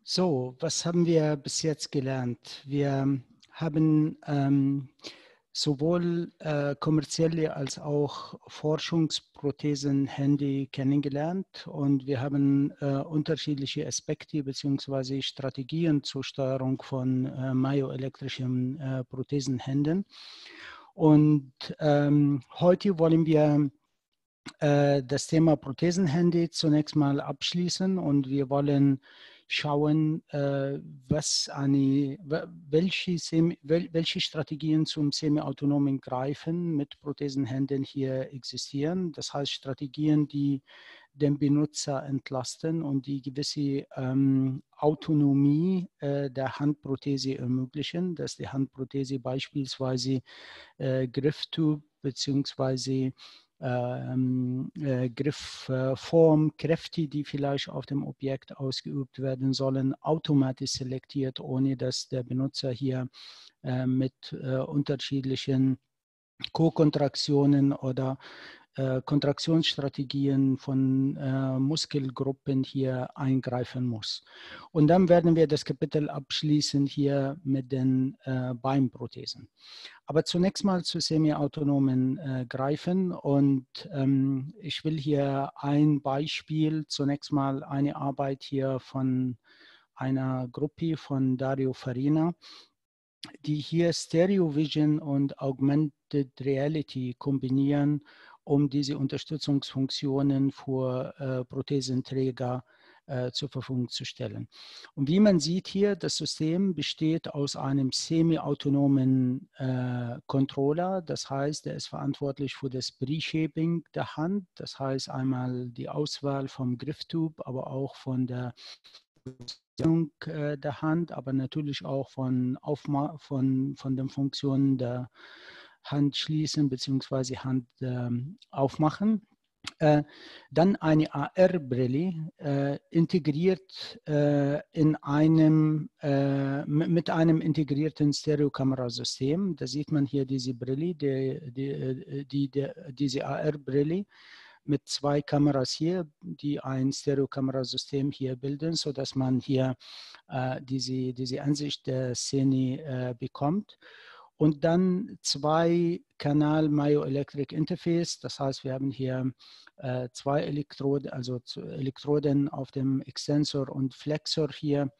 So, was haben wir bis jetzt gelernt? Wir haben sowohl kommerzielle als auch Forschungsprothesen-Handy kennengelernt und wir haben unterschiedliche Aspekte bzw. Strategien zur Steuerung von myoelektrischen Prothesenhänden. Und heute wollen wir das Thema Prothesenhandy zunächst mal abschließen und wir wollen schauen, welche Strategien zum semi-autonomen Greifen mit Prothesenhänden hier existieren. Das heißt Strategien, die den Benutzer entlasten und die gewisse Autonomie der Handprothese ermöglichen, dass die Handprothese beispielsweise Grifftube bzw. Griffform, Kräfte, die vielleicht auf dem Objekt ausgeübt werden sollen, automatisch selektiert, ohne dass der Benutzer hier mit unterschiedlichen Co-Kontraktionen oder Kontraktionsstrategien von Muskelgruppen hier eingreifen muss. Und dann werden wir das Kapitel abschließen hier mit den Beinprothesen. Aber zunächst mal zu semi-autonomen Greifen und ich will hier ein Beispiel, zunächst mal eine Arbeit hier von einer Gruppe von Dario Farina, die hier Stereo Vision und Augmented Reality kombinieren, um diese Unterstützungsfunktionen für Prothesenträger zur Verfügung zu stellen. Und wie man sieht hier, das System besteht aus einem semi-autonomen Controller, das heißt, er ist verantwortlich für das Pre-Shaping der Hand, das heißt einmal die Auswahl vom Grifftube, aber auch von der der Hand, aber natürlich auch von den Funktionen der Hand schließen bzw. Hand aufmachen. Dann eine AR-Brille integriert mit einem integrierten Stereokamerasystem. Da sieht man hier diese Brille, diese AR-Brille mit zwei Kameras hier, die ein Stereokamerasystem hier bilden, sodass man hier diese Ansicht der Szene bekommt. Und dann zwei Kanal Myoelectric Interface, das heißt, wir haben hier zwei Elektroden, also Elektroden auf dem Extensor und Flexor hier,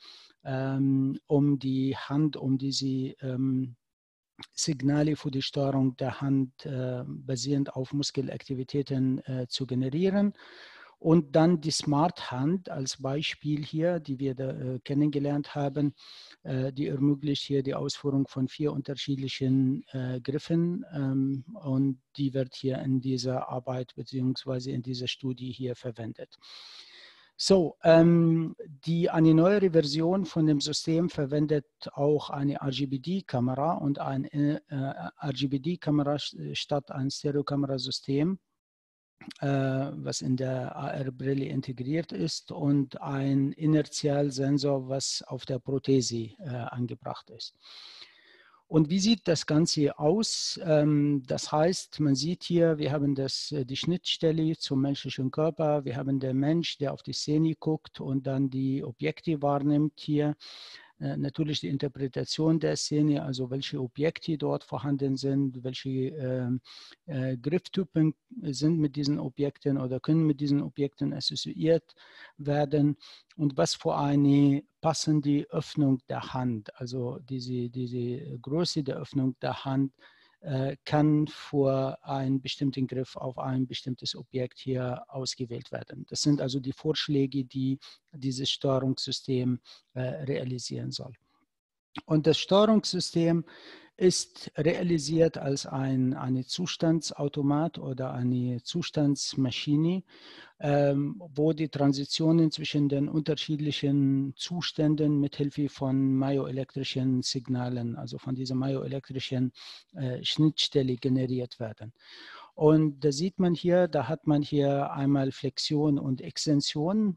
um die Hand, um diese Signale für die Steuerung der Hand basierend auf Muskelaktivitäten zu generieren. Und dann die Smart Hand als Beispiel hier, die wir da, kennengelernt haben, die ermöglicht hier die Ausführung von 4 unterschiedlichen Griffen und die wird hier in dieser Arbeit bzw. in dieser Studie hier verwendet. So, eine neuere Version von dem System verwendet auch eine RGBD-Kamera und eine RGBD-Kamera statt ein Stereokamerasystem, was in der AR-Brille integriert ist und ein Inertialsensor, was auf der Prothese angebracht ist. Und wie sieht das Ganze aus? Das heißt, man sieht hier, wir haben die Schnittstelle zum menschlichen Körper, wir haben den Mensch, der auf die Szene guckt und dann die Objekte wahrnimmt hier. Natürlich die Interpretation der Szene, also welche Objekte dort vorhanden sind, welche Grifftypen sind mit diesen Objekten oder können mit diesen Objekten assoziiert werden und was für eine passende Öffnung der Hand, also diese Größe der Öffnung der Hand kann für einen bestimmten Griff auf ein bestimmtes Objekt hier ausgewählt werden. Das sind also die Vorschläge, die dieses Steuerungssystem realisieren soll. Und das Steuerungssystem ist realisiert als eine Zustandsautomat oder eine Zustandsmaschine, wo die Transitionen zwischen den unterschiedlichen Zuständen mithilfe von myoelektrischen Signalen, also von dieser myoelektrischen Schnittstelle generiert werden. Und da sieht man hier, da hat man hier einmal Flexion und Extension,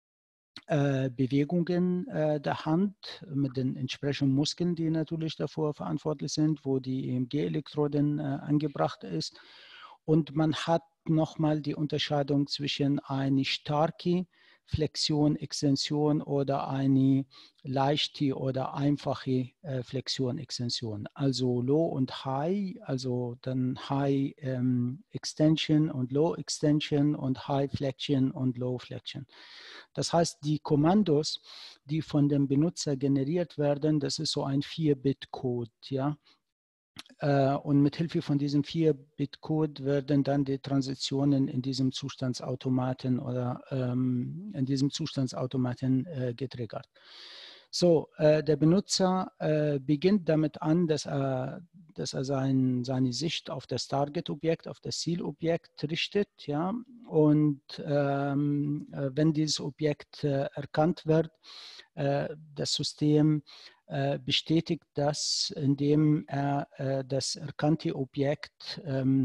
Bewegungen der Hand mit den entsprechenden Muskeln, die natürlich davor verantwortlich sind, wo die EMG-Elektroden angebracht ist. Und man hat nochmal die Unterscheidung zwischen eine starke Flexion, Extension oder eine leichte oder einfache Flexion, Extension. Also Low und High, also dann High Extension und Low Extension und High Flexion und Low Flexion. Das heißt, die Kommandos, die von dem Benutzer generiert werden, das ist so ein 4-Bit-Code, ja. Und mit Hilfe von diesem 4-Bit-Code werden dann die Transitionen in diesem Zustandsautomaten oder in diesem Zustandsautomaten getriggert. So, der Benutzer beginnt damit an, dass er seine Sicht auf das Target-Objekt, auf das Zielobjekt richtet, ja. Und wenn dieses Objekt erkannt wird, das System bestätigt das, indem er das erkannte Objekt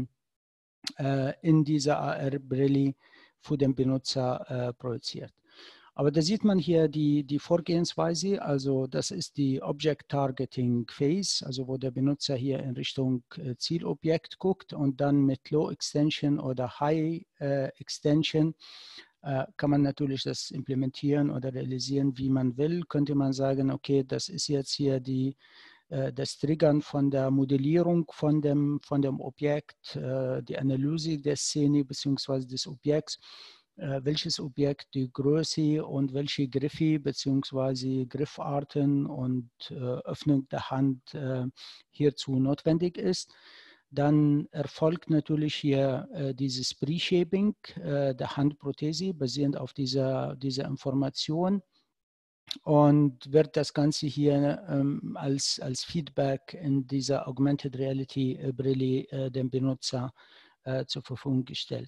in dieser AR-Brille für den Benutzer projiziert. Aber da sieht man hier die Vorgehensweise, also das ist die Object Targeting Phase, also wo der Benutzer hier in Richtung Zielobjekt guckt und dann mit Low Extension oder High Extension kann man natürlich das implementieren oder realisieren, wie man will. Könnte man sagen, okay, das ist jetzt hier das Triggern von der Modellierung von dem Objekt, die Analyse der Szene bzw. des Objekts, welches Objekt die Größe und welche Griffe bzw. Griffarten und Öffnung der Hand hierzu notwendig ist. Dann erfolgt natürlich hier dieses Pre-Shaping der Handprothese basierend auf dieser Information und wird das Ganze hier als Feedback in dieser Augmented Reality Brille dem Benutzer zur Verfügung gestellt.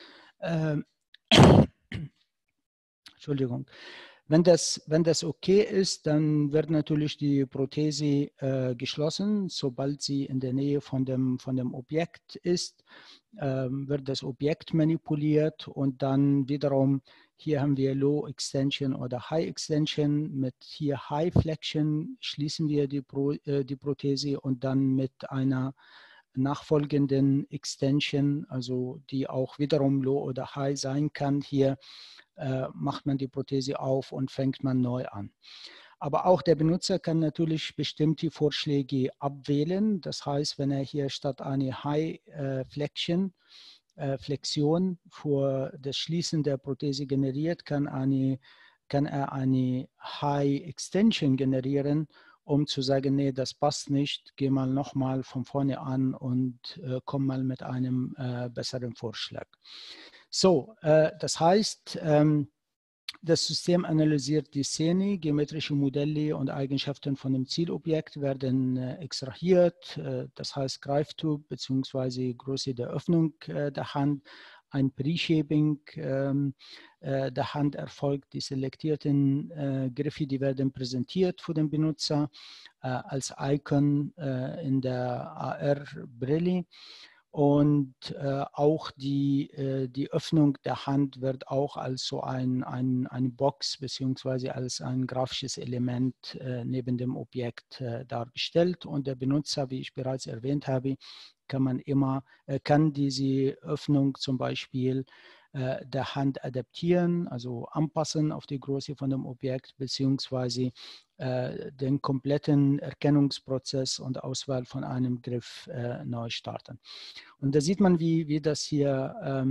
Entschuldigung. Wenn das okay ist, dann wird natürlich die Prothese geschlossen. Sobald sie in der Nähe von dem Objekt ist, wird das Objekt manipuliert und dann wiederum, hier haben wir Low Extension oder High Extension. Mit hier High Flexion schließen wir die Prothese und dann mit einer nachfolgenden Extension, also die auch wiederum Low oder High sein kann, hier macht man die Prothese auf und fängt man neu an. Aber auch der Benutzer kann natürlich bestimmte Vorschläge abwählen. Das heißt, wenn er hier statt eine High Flexion für das Schließen der Prothese generiert, kann er eine High Extension generieren, um zu sagen, nee, das passt nicht, geh mal nochmal von vorne an und komm mal mit einem besseren Vorschlag. So, das heißt, das System analysiert die Szene, geometrische Modelle und Eigenschaften von dem Zielobjekt werden extrahiert, das heißt Greiftub bzw. Größe der Öffnung der Hand, ein Pre-Shaping der Hand erfolgt, die selektierten Griffe, die werden präsentiert für den Benutzer als Icon in der AR-Brille. Und auch die Öffnung der Hand wird auch als so eine Box bzw. als ein grafisches Element neben dem Objekt dargestellt. Und der Benutzer, wie ich bereits erwähnt habe, kann diese Öffnung zum Beispiel der Hand adaptieren, also anpassen auf die Größe von dem Objekt, beziehungsweise den kompletten Erkennungsprozess und Auswahl von einem Griff neu starten. Und da sieht man, wie das hier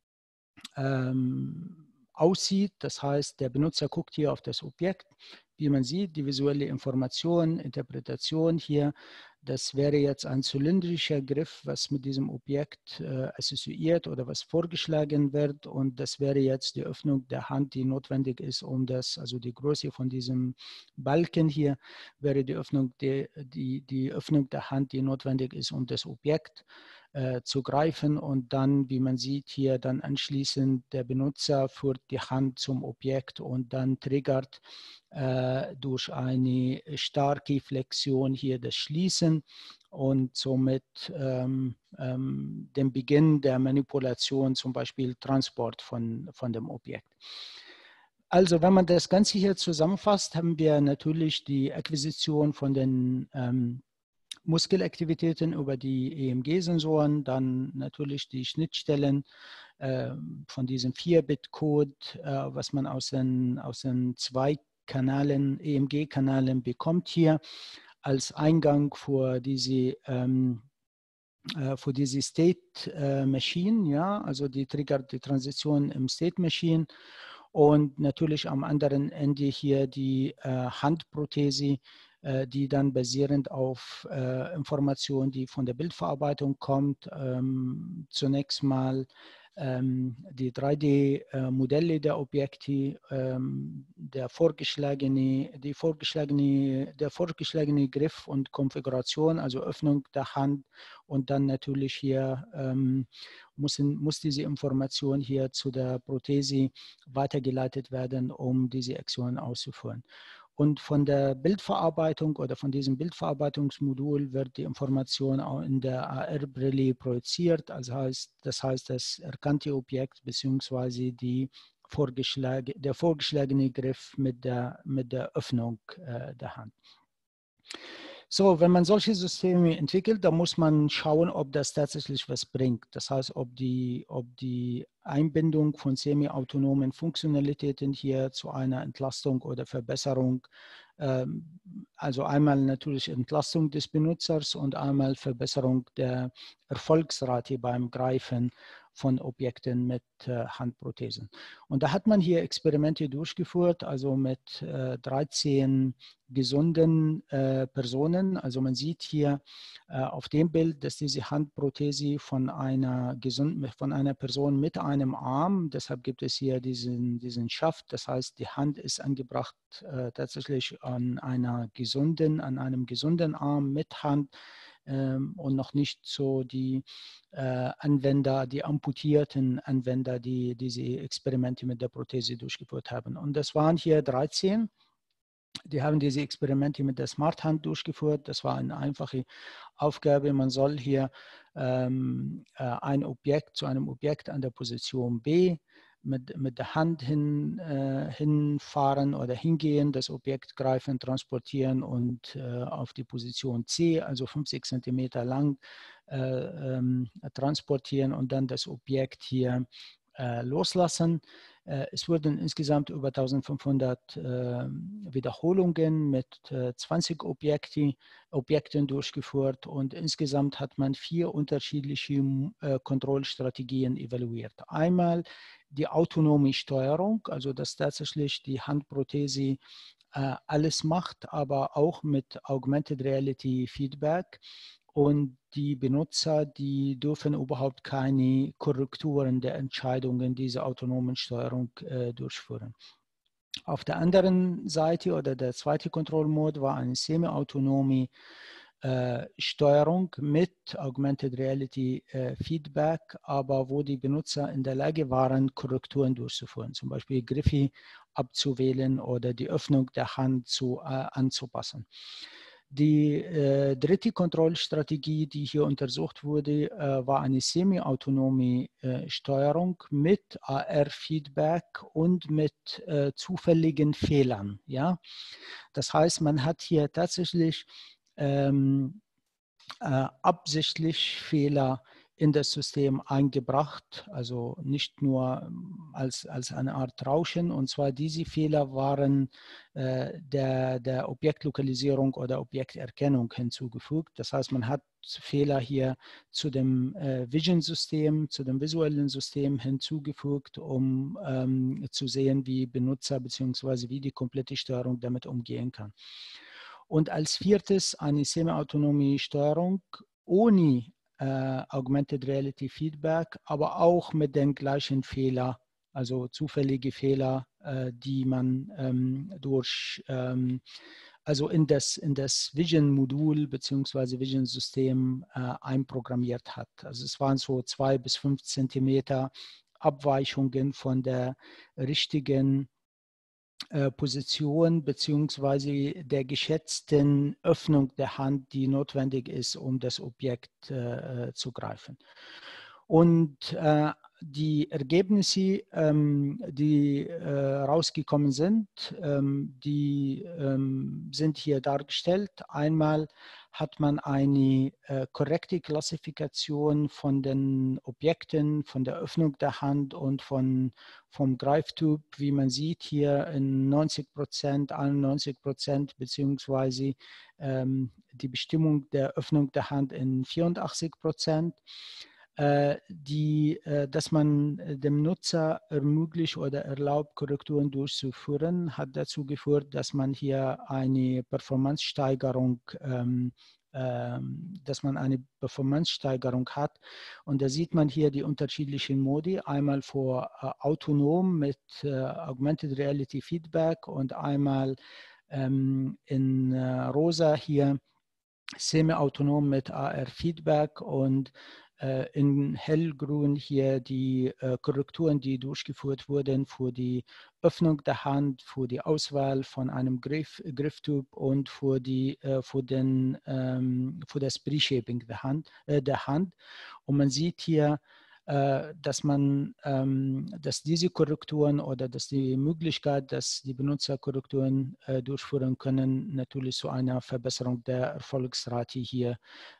aussieht. Das heißt, der Benutzer guckt hier auf das Objekt. Wie man sieht, die visuelle Information, Interpretation hier, das wäre jetzt ein zylindrischer Griff, was mit diesem Objekt assoziiert oder was vorgeschlagen wird. Und das wäre jetzt die Öffnung der Hand, die notwendig ist, um das, also die Größe von diesem Balken hier, wäre die Öffnung der Hand, die notwendig ist, um das Objekt zu greifen. Und dann, wie man sieht hier, dann anschließend der Benutzer führt die Hand zum Objekt und dann triggert durch eine starke Flexion hier das Schließen und somit den Beginn der Manipulation, zum Beispiel Transport von dem Objekt. Also wenn man das Ganze hier zusammenfasst, haben wir natürlich die Akquisition von den Muskelaktivitäten über die EMG-Sensoren, dann natürlich die Schnittstellen von diesem 4-Bit-Code, was man aus den 2 Kanälen, EMG-Kanälen bekommt hier als Eingang für diese State Machine, ja, also die triggert die Transition im State Machine, und natürlich am anderen Ende hier die Handprothese, die dann basierend auf Informationen, die von der Bildverarbeitung kommt, zunächst mal die 3D-Modelle der Objekte, der vorgeschlagene Griff und Konfiguration, also Öffnung der Hand, und dann natürlich hier muss diese Information hier zu der Prothese weitergeleitet werden, um diese Aktion auszuführen. Und von der Bildverarbeitung oder von diesem Bildverarbeitungsmodul wird die Information auch in der AR-Brille projiziert. Das heißt, das erkannte Objekt bzw. der vorgeschlagene Griff mit der Öffnung der Hand. So, wenn man solche Systeme entwickelt, dann muss man schauen, ob das tatsächlich was bringt. Das heißt, ob die Einbindung von semi-autonomen Funktionalitäten hier zu einer Entlastung oder Verbesserung, also einmal natürlich Entlastung des Benutzers und einmal Verbesserung der Erfolgsrate beim Greifen von Objekten mit Handprothesen. Und da hat man hier Experimente durchgeführt, also mit 13 gesunden Personen. Also man sieht hier auf dem Bild, dass diese Handprothese von einer Person mit einem Arm, deshalb gibt es hier diesen Schaft, das heißt, die Hand ist angebracht tatsächlich an einem gesunden Arm mit Hand, und noch nicht so die Anwender, die amputierten Anwender, die diese Experimente mit der Prothese durchgeführt haben. Und das waren hier 13. Die haben diese Experimente mit der Smart Hand durchgeführt. Das war eine einfache Aufgabe. Man soll hier ein Objekt zu einem Objekt an der Position B mit der Hand hinfahren oder hingehen, das Objekt greifen, transportieren und auf die Position C, also 50 cm lang, transportieren und dann das Objekt hier loslassen. Es wurden insgesamt über 1500 Wiederholungen mit 20 Objekten durchgeführt, und insgesamt hat man 4 unterschiedliche Kontrollstrategien evaluiert. Einmal die autonome Steuerung, also dass tatsächlich die Handprothese alles macht, aber auch mit Augmented Reality Feedback. Und die Benutzer, die dürfen überhaupt keine Korrekturen der Entscheidungen dieser autonomen Steuerung durchführen. Auf der anderen Seite oder der zweite Kontrollmode war eine semi-autonome Steuerung mit Augmented Reality Feedback, aber wo die Benutzer in der Lage waren, Korrekturen durchzuführen, zum Beispiel Griffe abzuwählen oder die Öffnung der Hand anzupassen. Die dritte Kontrollstrategie, die hier untersucht wurde, war eine semi-autonome Steuerung mit AR-Feedback und mit zufälligen Fehlern. Ja? Das heißt, man hat hier tatsächlich absichtlich Fehler in das System eingebracht, also nicht nur als eine Art Rauschen. Und zwar diese Fehler waren der Objektlokalisierung oder Objekterkennung hinzugefügt. Das heißt, man hat Fehler hier zu dem Vision-System, zu dem visuellen System hinzugefügt, um zu sehen, wie Benutzer bzw. wie die komplette Steuerung damit umgehen kann. Und als viertes eine semi-autonome Steuerung ohne Augmented Reality Feedback, aber auch mit den gleichen Fehlern, also zufällige Fehler, die man also in das Vision-Modul bzw. Vision-System einprogrammiert hat. Also es waren so 2 bis 5 Zentimeter Abweichungen von der richtigen Position bzw. der geschätzten Öffnung der Hand, die notwendig ist, um das Objekt zu greifen. Und die Ergebnisse, die rausgekommen sind, die sind hier dargestellt. Einmal hat man eine korrekte Klassifikation von den Objekten, von der Öffnung der Hand und vom Greiftyp, wie man sieht hier in 90%, 91% beziehungsweise die Bestimmung der Öffnung der Hand in 84%. Dass man dem Nutzer ermöglicht oder erlaubt, Korrekturen durchzuführen, hat dazu geführt, dass man hier eine Performance-Steigerung hat. Und da sieht man hier die unterschiedlichen Modi, einmal für autonom mit Augmented Reality Feedback und einmal in rosa hier semi-autonom mit AR-Feedback und in hellgrün hier die Korrekturen, die durchgeführt wurden für die Öffnung der Hand, für die Auswahl von einem Grifftyp und für das Pre-Shaping der Hand. Und man sieht hier, dass diese Korrekturen oder dass die Möglichkeit, dass die Benutzer Korrekturen durchführen können, natürlich zu einer Verbesserung der Erfolgsrate hier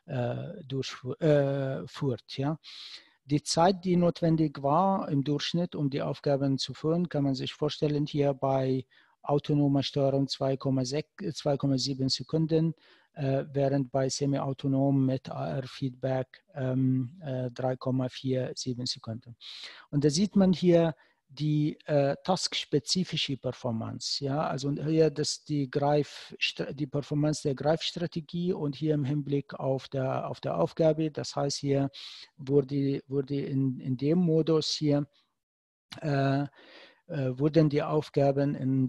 führt. Ja. Die Zeit, die notwendig war im Durchschnitt, um die Aufgaben zu führen, kann man sich vorstellen, hier bei autonomer Steuerung 2,7 Sekunden, während bei semi-autonom mit AR-Feedback 3,47 Sekunden. Und da sieht man hier die taskspezifische Performance. Ja? Also hier die Performance der Greifstrategie und hier im Hinblick auf der Aufgabe. Das heißt, hier wurde in dem Modus hier wurden die Aufgaben in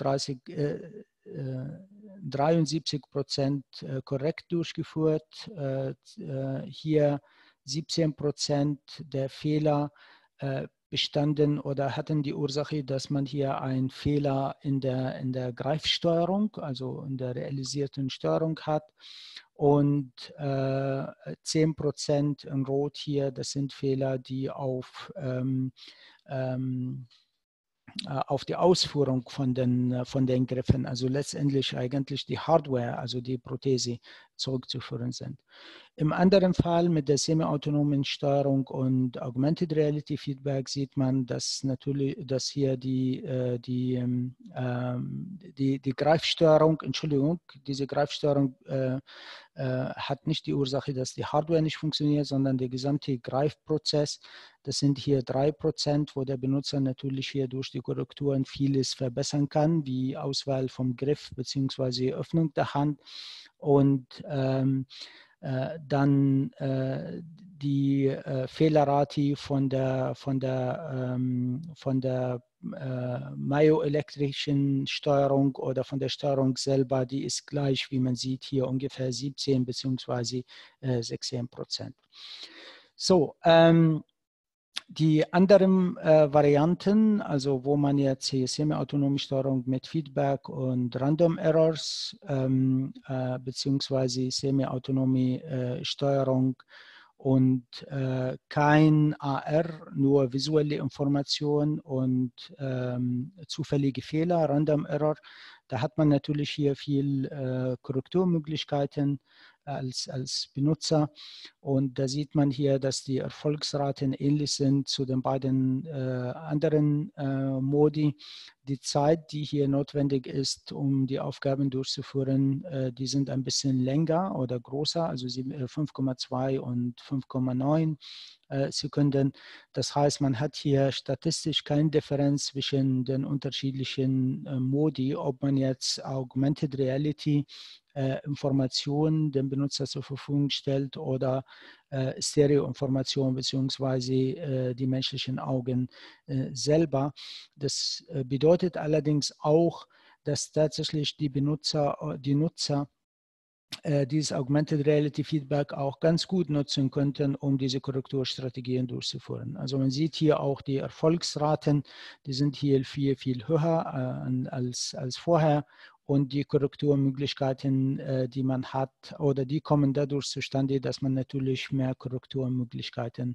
73% korrekt durchgeführt. Hier 17% der Fehler bestanden oder hatten die Ursache, dass man hier einen Fehler in der Greifsteuerung, also in der realisierten Steuerung hat. Und 10% in Rot hier, das sind Fehler, die auf die Ausführung von den Griffen, also letztendlich eigentlich die Hardware, also die Prothese, zurückzuführen sind. Im anderen Fall mit der semi-autonomen Steuerung und Augmented Reality Feedback sieht man, dass hier die Greifsteuerung, diese Greifsteuerung hat nicht die Ursache, dass die Hardware nicht funktioniert, sondern der gesamte Greifprozess. Das sind hier 3%, wo der Benutzer natürlich hier durch die Korrekturen vieles verbessern kann, wie Auswahl vom Griff bzw. Öffnung der Hand und dann die Fehlerrate von der myoelektrischen Steuerung oder von der Steuerung selber, die ist gleich, wie man sieht, hier ungefähr 17 bzw. 16%. So, die anderen Varianten, also wo man jetzt hier semi-autonome Steuerung mit Feedback und Random Errors beziehungsweise semi-autonome Steuerung und kein AR, nur visuelle Information und zufällige Fehler, Random Error. Da hat man natürlich hier viel Korrekturmöglichkeiten als Benutzer. Und da sieht man hier, dass die Erfolgsraten ähnlich sind zu den beiden anderen Modi. Die Zeit, die hier notwendig ist, um die Aufgaben durchzuführen, die sind ein bisschen länger oder größer, also 5,2 und 5,9 Sekunden. Das heißt, man hat hier statistisch keine Differenz zwischen den unterschiedlichen Modi, ob man jetzt Augmented Reality Informationen dem Benutzer zur Verfügung stellt oder Stereoinformationen bzw. die menschlichen Augen selber. Das bedeutet allerdings auch, dass tatsächlich die Nutzer dieses Augmented Reality Feedback auch ganz gut nutzen könnten, um diese Korrekturstrategien durchzuführen. Also man sieht hier auch die Erfolgsraten, die sind hier viel höher als vorher und die Korrekturmöglichkeiten, die man hat, oder die kommen dadurch zustande, dass man natürlich mehr Korrekturmöglichkeiten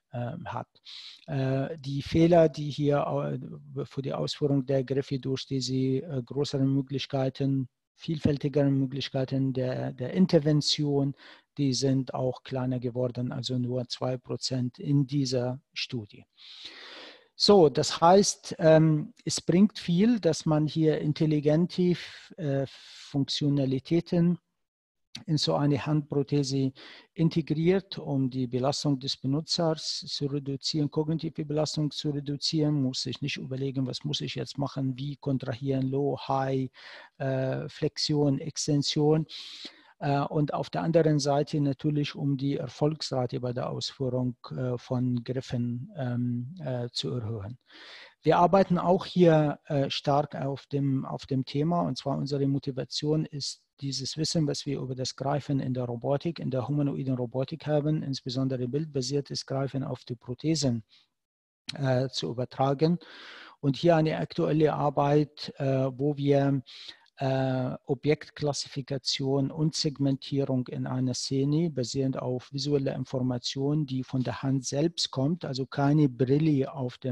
hat. Die Fehler, die hier für die Ausführung der Griffe durch diese größeren Möglichkeiten, vielfältigeren Möglichkeiten der Intervention, die sind auch kleiner geworden, also nur 2% in dieser Studie. So, das heißt, es bringt viel, dass man hier intelligente Funktionalitäten in so eine Handprothese integriert, um die Belastung des Benutzers zu reduzieren, kognitive Belastung zu reduzieren, muss ich nicht überlegen, was muss ich jetzt machen, wie kontrahieren, Low, High, Flexion, Extension. Und auf der anderen Seite natürlich, um die Erfolgsrate bei der Ausführung von Griffen zu erhöhen. Wir arbeiten auch hier stark auf dem Thema, und zwar unsere Motivation ist dieses Wissen, was wir über das Greifen in der Robotik, in der humanoiden Robotik haben, insbesondere bildbasiertes Greifen auf die Prothesen zu übertragen. Und hier eine aktuelle Arbeit, wo wir Objektklassifikation und Segmentierung in einer Szene basierend auf visueller Information, die von der Hand selbst kommt, also keine Brille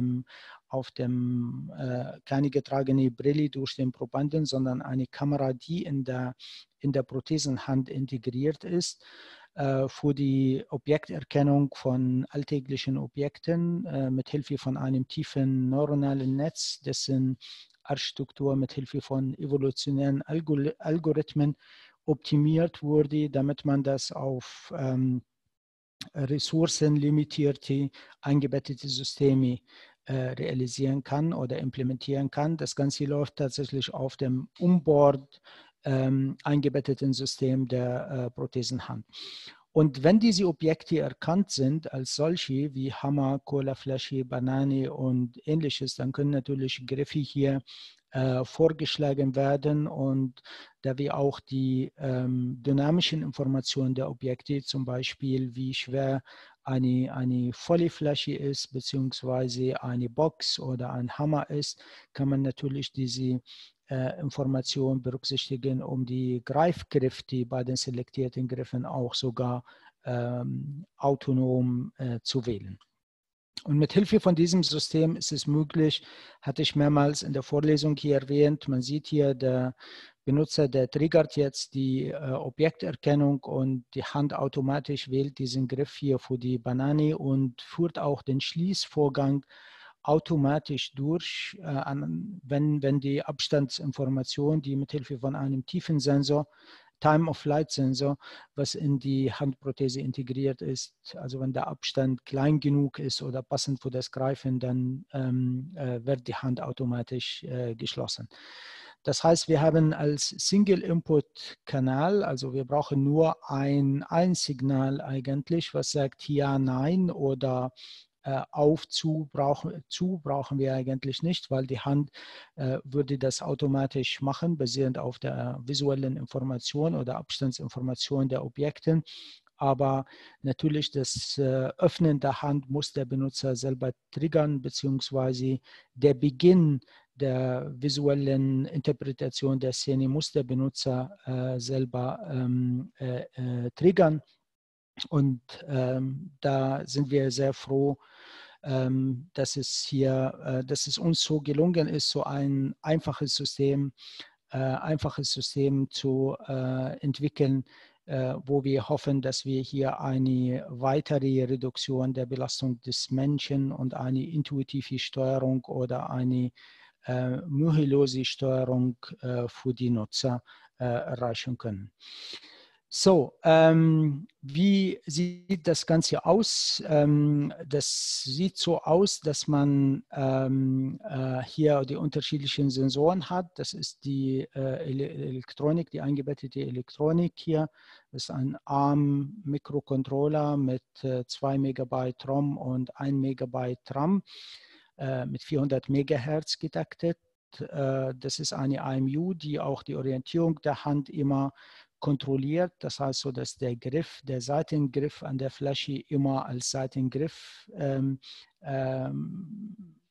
keine getragene Brille durch den Probanden, sondern eine Kamera, die in der Prothesenhand integriert ist, für die Objekterkennung von alltäglichen Objekten mit Hilfe von einem tiefen neuronalen Netz, dessen Architektur mit Hilfe von evolutionären Algorithmen optimiert wurde, damit man das auf ressourcenlimitierte, eingebettete Systeme realisieren kann oder implementieren kann. Das Ganze läuft tatsächlich auf dem Onboard eingebetteten System der Prothesenhand. Und wenn diese Objekte erkannt sind als solche, wie Hammer, Colaflasche, Banane und ähnliches, dann können natürlich Griffe hier vorgeschlagen werden, und da wir auch die dynamischen Informationen der Objekte, zum Beispiel wie schwer eine volle Flasche ist, beziehungsweise eine Box oder ein Hammer ist, kann man natürlich diese Informationen berücksichtigen, um die Greifkräfte bei den selektierten Griffen auch sogar autonom zu wählen. Und mit Hilfe von diesem System ist es möglich, hatte ich mehrmals in der Vorlesung hier erwähnt, man sieht hier, der Benutzer, der triggert jetzt die Objekterkennung und die Hand automatisch wählt diesen Griff hier für die Banane und führt auch den Schließvorgang automatisch durch, wenn die Abstandsinformation, die mit Hilfe von einem tiefen Sensor, Time-of-Flight-Sensor, was in die Handprothese integriert ist, also wenn der Abstand klein genug ist oder passend für das Greifen, dann wird die Hand automatisch geschlossen. Das heißt, wir haben als Single-Input-Kanal, also wir brauchen nur ein Signal eigentlich, was sagt ja, nein oder zu brauchen wir eigentlich nicht, weil die Hand würde das automatisch machen, basierend auf der visuellen Information oder Abstandsinformation der Objekte. Aber natürlich das Öffnen der Hand muss der Benutzer selber triggern, beziehungsweise der Beginn der visuellen Interpretation der Szene muss der Benutzer selber triggern. Und da sind wir sehr froh, dass es uns so gelungen ist, so ein einfaches System zu entwickeln, wo wir hoffen, dass wir hier eine weitere Reduktion der Belastung des Menschen und eine intuitive Steuerung oder eine mühelose Steuerung für die Nutzer erreichen können. So, wie sieht das Ganze aus? Das sieht so aus, dass man hier die unterschiedlichen Sensoren hat. Das ist die Elektronik, die eingebettete Elektronik hier. Das ist ein ARM-Mikrocontroller mit 2 Megabyte ROM und 1 Megabyte RAM mit 400 Megahertz getaktet. Das ist eine IMU, die auch die Orientierung der Hand immer kontrolliert. Das heißt so, dass der Seitengriff an der Flasche immer als Seitengriff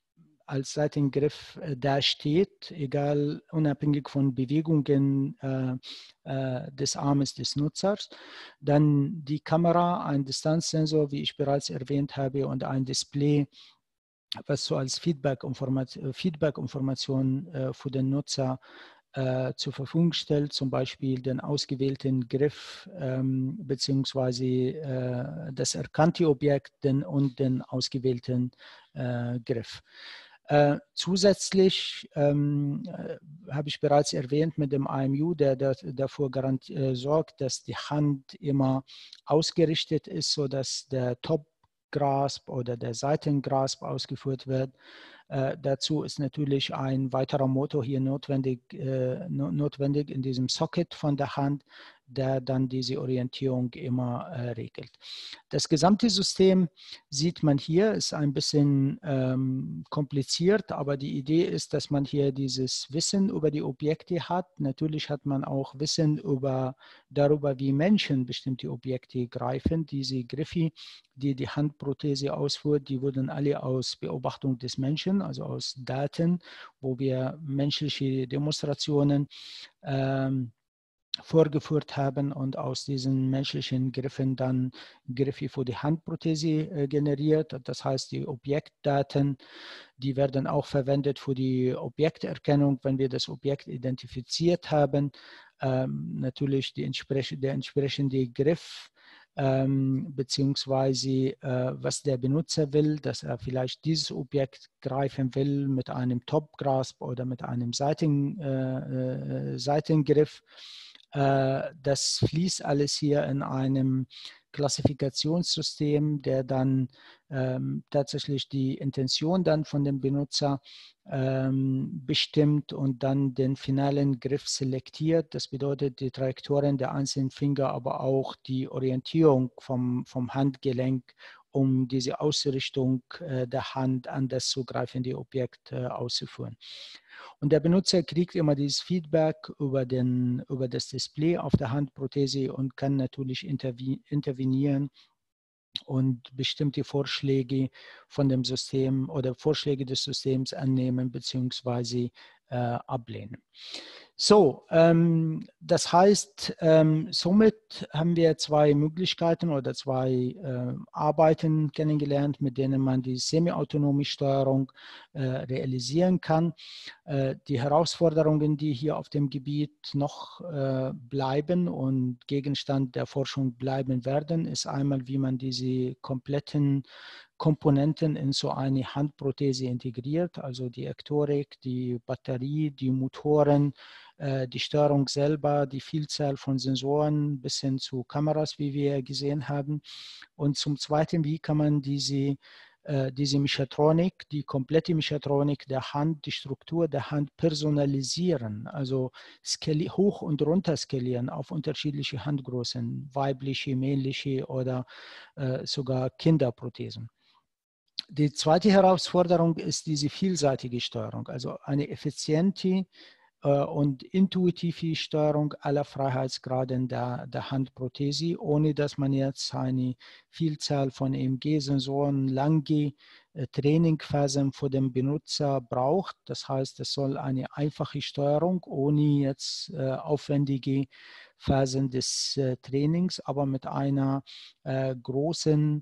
als Seitengriff dasteht, egal unabhängig von Bewegungen des Armes des Nutzers. Dann die Kamera, ein Distanzsensor, wie ich bereits erwähnt habe, und ein Display, was so als Feedback-Information für den Nutzer zur Verfügung stellt, zum Beispiel den ausgewählten Griff beziehungsweise das erkannte Objekt und den ausgewählten Griff. Zusätzlich habe ich bereits erwähnt mit dem IMU, der dafür sorgt, dass die Hand immer ausgerichtet ist, sodass der Top-Grasp oder der Seitengrasp ausgeführt wird. Dazu ist natürlich ein weiterer Motor hier notwendig in diesem Socket von der Hand, der dann diese Orientierung immer regelt. Das gesamte System sieht man hier, ist ein bisschen kompliziert, aber die Idee ist, dass man hier dieses Wissen über die Objekte hat. Natürlich hat man auch Wissen darüber, wie Menschen bestimmte Objekte greifen. Diese Griffe, die die Handprothese ausführt, die wurden alle aus Beobachtung des Menschen, also aus Daten, wo wir menschliche Demonstrationen vorgeführt haben und aus diesen menschlichen Griffen dann Griffe für die Handprothese generiert. Das heißt, die Objektdaten, die werden auch verwendet für die Objekterkennung, wenn wir das Objekt identifiziert haben. Natürlich der entsprechende Griff beziehungsweise was der Benutzer will, dass er vielleicht dieses Objekt greifen will mit einem Top-Grasp oder mit einem Seitengriff. Das fließt alles hier in einem Klassifikationssystem, der dann tatsächlich die Intention dann von dem Benutzer bestimmt und dann den finalen Griff selektiert. Das bedeutet die Trajektorien der einzelnen Finger, aber auch die Orientierung vom Handgelenk, um diese Ausrichtung der Hand an das zugreifende Objekt auszuführen. Und der Benutzer kriegt immer dieses Feedback über das Display auf der Handprothese und kann natürlich intervenieren und bestimmte Vorschläge von dem System oder Vorschläge des Systems annehmen bzw. ablehnen. So, das heißt, somit haben wir zwei Möglichkeiten oder zwei Arbeiten kennengelernt, mit denen man die semi-autonome Steuerung realisieren kann. Die Herausforderungen, die hier auf dem Gebiet noch bleiben und Gegenstand der Forschung bleiben werden, ist einmal, wie man diese kompletten Komponenten in so eine Handprothese integriert, also die Ektorik, die Batterie, die Motoren, die Steuerung selber, die Vielzahl von Sensoren bis hin zu Kameras, wie wir gesehen haben. Und zum Zweiten, wie kann man diese Mechatronik, die komplette Mechatronik der Hand, die Struktur der Hand personalisieren, also hoch und runter skalieren auf unterschiedliche Handgrößen, weibliche, männliche oder sogar Kinderprothesen. Die zweite Herausforderung ist diese vielseitige Steuerung, also eine effiziente und intuitive Steuerung aller Freiheitsgraden der Handprothese, ohne dass man jetzt eine Vielzahl von EMG-Sensoren, lange Trainingphasen für den Benutzer braucht. Das heißt, es soll eine einfache Steuerung ohne jetzt aufwendige Phasen des Trainings, aber mit einer großen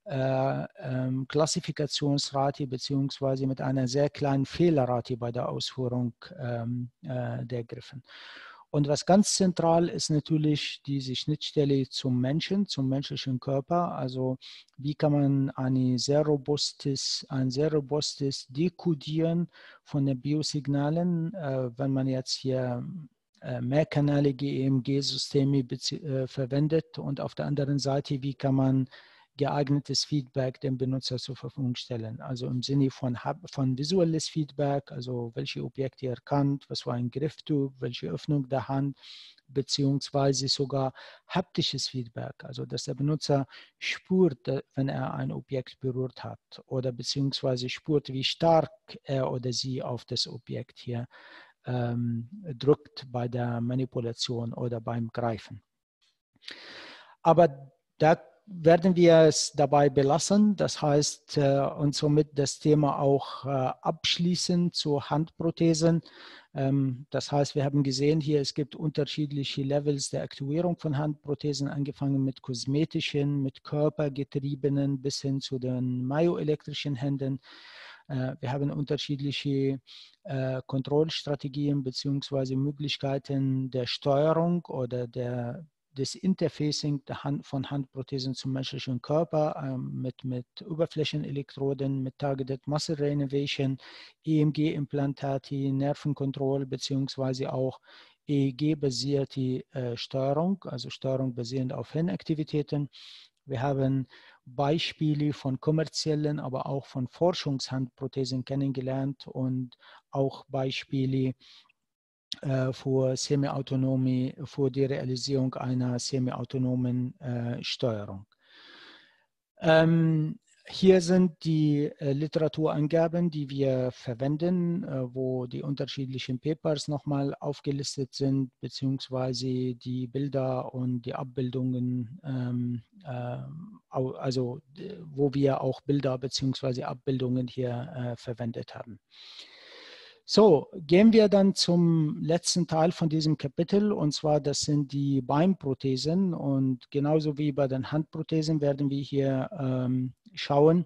Klassifikationsrate beziehungsweise mit einer sehr kleinen Fehlerrate bei der Ausführung der Griffen. Und was ganz zentral ist natürlich diese Schnittstelle zum Menschen, zum menschlichen Körper. Also wie kann man ein sehr robustes Dekodieren von den Biosignalen, wenn man jetzt hier mehrkanalige EMG-Systeme verwendet und auf der anderen Seite, wie kann man geeignetes Feedback dem Benutzer zur Verfügung stellen. Also im Sinne von visuelles Feedback, also welche Objekte erkannt, was für ein Grifftyp, welche Öffnung der Hand, beziehungsweise sogar haptisches Feedback, also dass der Benutzer spürt, wenn er ein Objekt berührt hat oder beziehungsweise spürt, wie stark er oder sie auf das Objekt hier drückt bei der Manipulation oder beim Greifen. Aber da werden wir es dabei belassen. Das heißt, und somit das Thema auch abschließen zu Handprothesen. Das heißt, wir haben gesehen hier, es gibt unterschiedliche Levels der Aktivierung von Handprothesen, angefangen mit kosmetischen, mit körpergetriebenen bis hin zu den myoelektrischen Händen. Wir haben unterschiedliche Kontrollstrategien bzw. Möglichkeiten der Steuerung oder des Interfacing von Handprothesen zum menschlichen Körper mit Oberflächenelektroden, mit Targeted Muscle Reinnervation, EMG-Implantate, Nervenkontrolle beziehungsweise auch EEG-basierte Steuerung, also Steuerung basierend auf Hirnaktivitäten. Wir haben Beispiele von kommerziellen, aber auch von Forschungshandprothesen kennengelernt und auch Beispiele für Semi-Autonomie, für die Realisierung einer semi-autonomen Steuerung. Hier sind die Literaturangaben, die wir verwenden, wo die unterschiedlichen Papers nochmal aufgelistet sind, beziehungsweise die Bilder und die Abbildungen, also wo wir auch Bilder beziehungsweise Abbildungen hier verwendet haben. So, gehen wir dann zum letzten Teil von diesem Kapitel, und zwar das sind die Beinprothesen, und genauso wie bei den Handprothesen werden wir hier schauen,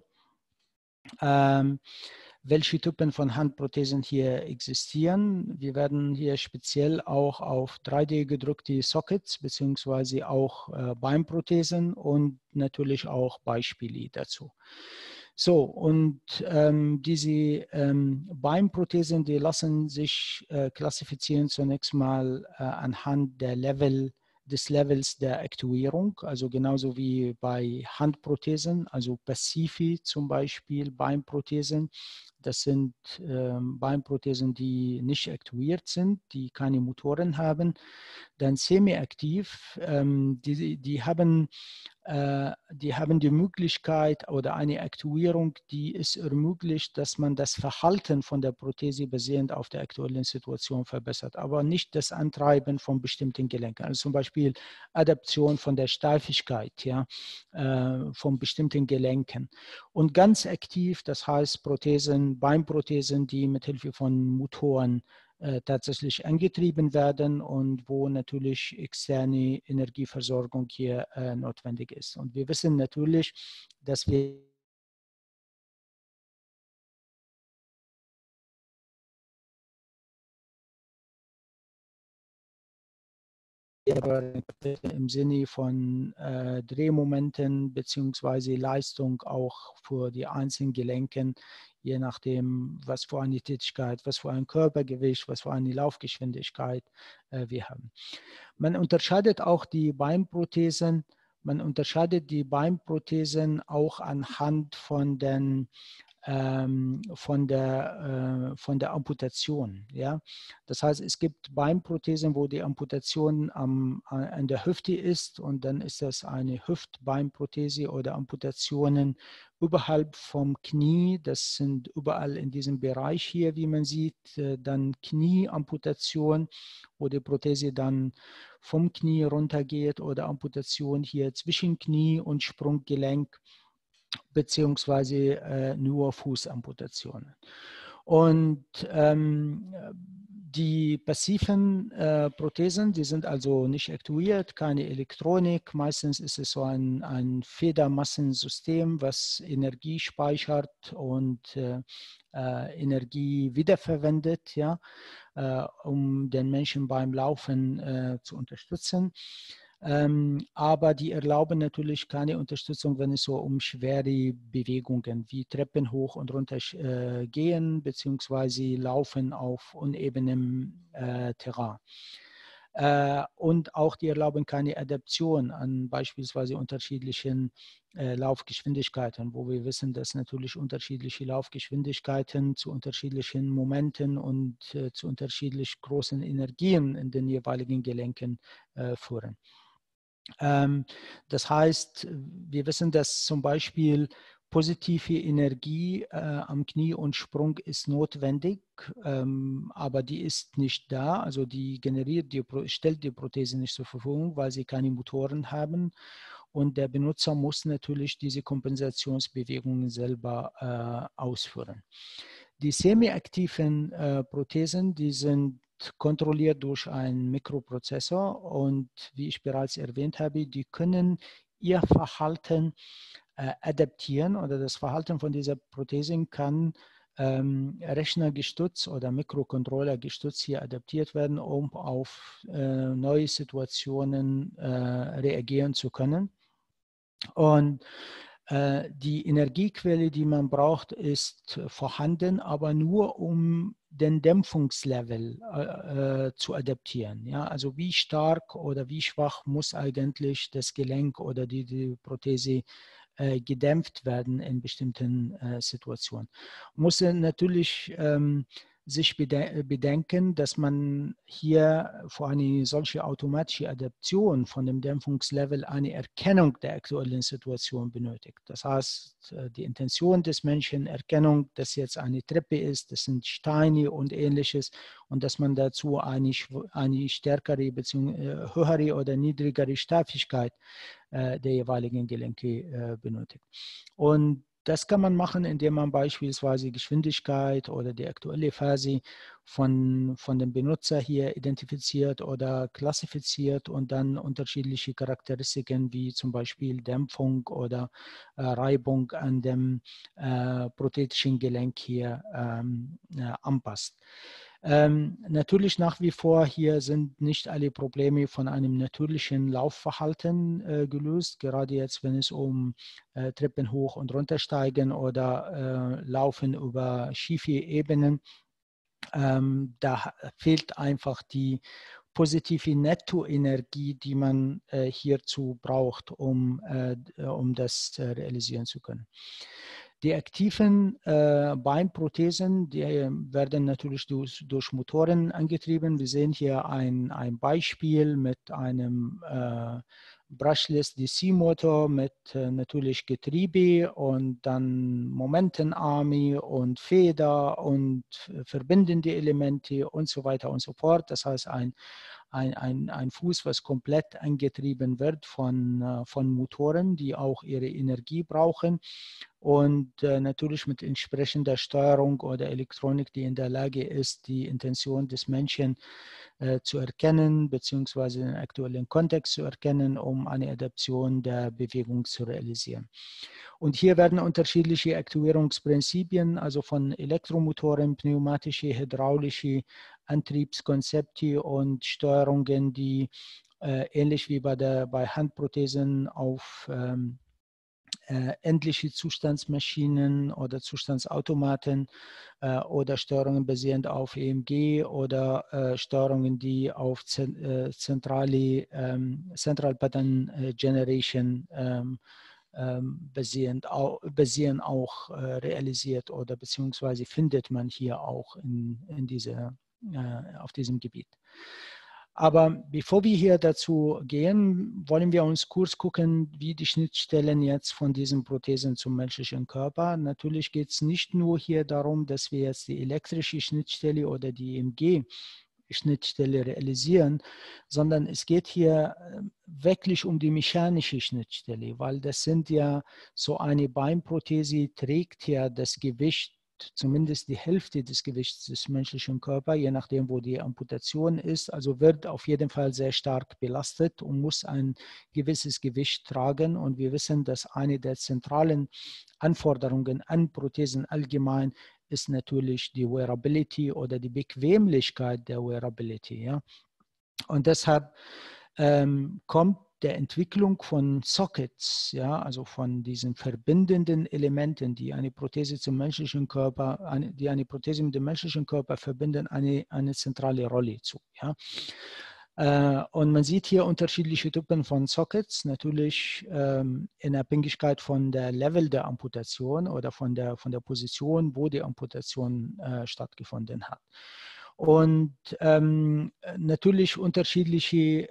welche Typen von Handprothesen hier existieren. Wir werden hier speziell auch auf 3D gedruckte Sockets beziehungsweise auch Beinprothesen und natürlich auch Beispiele dazu. So, und diese Beinprothesen, die lassen sich klassifizieren zunächst mal anhand des Levels der Aktivierung, also genauso wie bei Handprothesen, also passive zum Beispiel Beinprothesen. Das sind Beinprothesen, die nicht aktiviert sind, die keine Motoren haben. Dann semi-aktiv, die haben die Möglichkeit oder eine Aktivierung, die es ermöglicht, dass man das Verhalten von der Prothese basierend auf der aktuellen Situation verbessert, aber nicht das Antreiben von bestimmten Gelenken. Also zum Beispiel Adaption von der Steifigkeit, ja, von bestimmten Gelenken. Und ganz aktiv, das heißt Prothesen, Beinprothesen, die mit Hilfe von Motoren tatsächlich angetrieben werden und wo natürlich externe Energieversorgung hier notwendig ist. Und wir wissen natürlich, dass wir im Sinne von Drehmomenten bzw. Leistung auch für die einzelnen Gelenken, je nachdem, was für eine Tätigkeit, was für ein Körpergewicht, was für eine Laufgeschwindigkeit wir haben. Man unterscheidet auch die Beinprothesen, auch anhand von der Amputation. Ja? Das heißt, es gibt Beinprothesen, wo die Amputation an der Hüfte ist, und dann ist das eine Hüftbeinprothese, oder Amputationen überhalb vom Knie. Das sind überall in diesem Bereich hier, wie man sieht, dann Knieamputation, wo die Prothese dann vom Knie runtergeht, oder Amputation hier zwischen Knie und Sprunggelenk, beziehungsweise nur Fußamputationen. Und die passiven Prothesen, die sind also nicht aktuiert, keine Elektronik. Meistens ist es so ein Federmassensystem, was Energie speichert und Energie wiederverwendet, ja, um den Menschen beim Laufen zu unterstützen. Aber die erlauben natürlich keine Unterstützung, wenn es so um schwere Bewegungen wie Treppen hoch und runter gehen, beziehungsweise Laufen auf unebenem Terrain. Und auch die erlauben keine Adaption an beispielsweise unterschiedlichen Laufgeschwindigkeiten, wo wir wissen, dass natürlich unterschiedliche Laufgeschwindigkeiten zu unterschiedlichen Momenten und zu unterschiedlich großen Energien in den jeweiligen Gelenken führen. Das heißt, wir wissen, dass zum Beispiel positive Energie am Knie und Sprung ist notwendig, aber die ist nicht da. Also die stellt die Prothese nicht zur Verfügung, weil sie keine Motoren haben. und der Benutzer muss natürlich diese Kompensationsbewegungen selber ausführen. Die semi-aktiven Prothesen, die sind kontrolliert durch einen Mikroprozessor und wie ich bereits erwähnt habe, die können ihr Verhalten adaptieren oder das Verhalten von dieser Prothese kann rechnergestützt oder Mikrocontroller gestützt hier adaptiert werden, um auf neue Situationen reagieren zu können. Und die Energiequelle, die man braucht, ist vorhanden, aber nur um den Dämpfungslevel zu adaptieren. Ja? Also wie stark oder wie schwach muss eigentlich das Gelenk oder die Prothese gedämpft werden in bestimmten Situationen. Muss natürlich sich bedenken, dass man hier für eine solche automatische Adaption von dem Dämpfungslevel eine Erkennung der aktuellen Situation benötigt. Das heißt, die Intention des Menschen, Erkennung, dass jetzt eine Treppe ist, das sind Steine und ähnliches und dass man dazu eine stärkere bzw. höhere oder niedrigere Steifigkeit der jeweiligen Gelenke benötigt. Und das kann man machen, indem man beispielsweise Geschwindigkeit oder die aktuelle Phase von dem Benutzer hier identifiziert oder klassifiziert und dann unterschiedliche Charakteristiken wie zum Beispiel Dämpfung oder Reibung an dem prothetischen Gelenk hier anpasst. Natürlich nach wie vor hier sind nicht alle Probleme von einem natürlichen Laufverhalten gelöst, gerade jetzt, wenn es um Treppen hoch und runtersteigen oder Laufen über schiefe Ebenen. Da fehlt einfach die positive Nettoenergie, die man hierzu braucht, um das realisieren zu können. Die aktiven Beinprothesen, die werden natürlich durch Motoren angetrieben. Wir sehen hier ein Beispiel mit einem Brushless DC-Motor mit natürlich Getriebe und dann Momentenarme und Feder und verbindende Elemente und so weiter und so fort. Das heißt, ein Fuß, was komplett angetrieben wird von Motoren, die auch ihre Energie brauchen und natürlich mit entsprechender Steuerung oder Elektronik, die in der Lage ist, die Intention des Menschen zu erkennen, beziehungsweise den aktuellen Kontext zu erkennen, um eine Adaption der Bewegung zu realisieren. Und hier werden unterschiedliche Aktuierungsprinzipien, also von Elektromotoren, pneumatische, hydraulische Antriebskonzepte und Steuerungen, die ähnlich wie bei Handprothesen auf endliche Zustandsmaschinen oder Zustandsautomaten oder Steuerungen basierend auf EMG oder Steuerungen, die auf Central Pattern Generation basieren auch realisiert oder beziehungsweise findet man hier auch auf diesem Gebiet. Aber bevor wir hier dazu gehen, wollen wir uns kurz gucken, wie die Schnittstellen jetzt von diesen Prothesen zum menschlichen Körper. Natürlich geht es nicht nur hier darum, dass wir jetzt die elektrische Schnittstelle oder die EMG-Schnittstelle realisieren, sondern es geht hier wirklich um die mechanische Schnittstelle, weil das sind ja so eine Beinprothese trägt ja das Gewicht, zumindest die Hälfte des Gewichts des menschlichen Körpers, je nachdem, wo die Amputation ist. Also wird auf jeden Fall sehr stark belastet und muss ein gewisses Gewicht tragen. Und wir wissen, dass eine der zentralen Anforderungen an Prothesen allgemein ist natürlich die Wearability oder die Bequemlichkeit der Wearability. Ja? Und deshalb kommt der Entwicklung von Sockets, ja, also von diesen verbindenden Elementen, die eine Prothese zum menschlichen Körper, die eine Prothese mit dem menschlichen Körper verbinden, eine zentrale Rolle zu. Ja. Und man sieht hier unterschiedliche Typen von Sockets, natürlich in Abhängigkeit von der Level der Amputation oder von der Position, wo die Amputation stattgefunden hat. Und natürlich unterschiedliche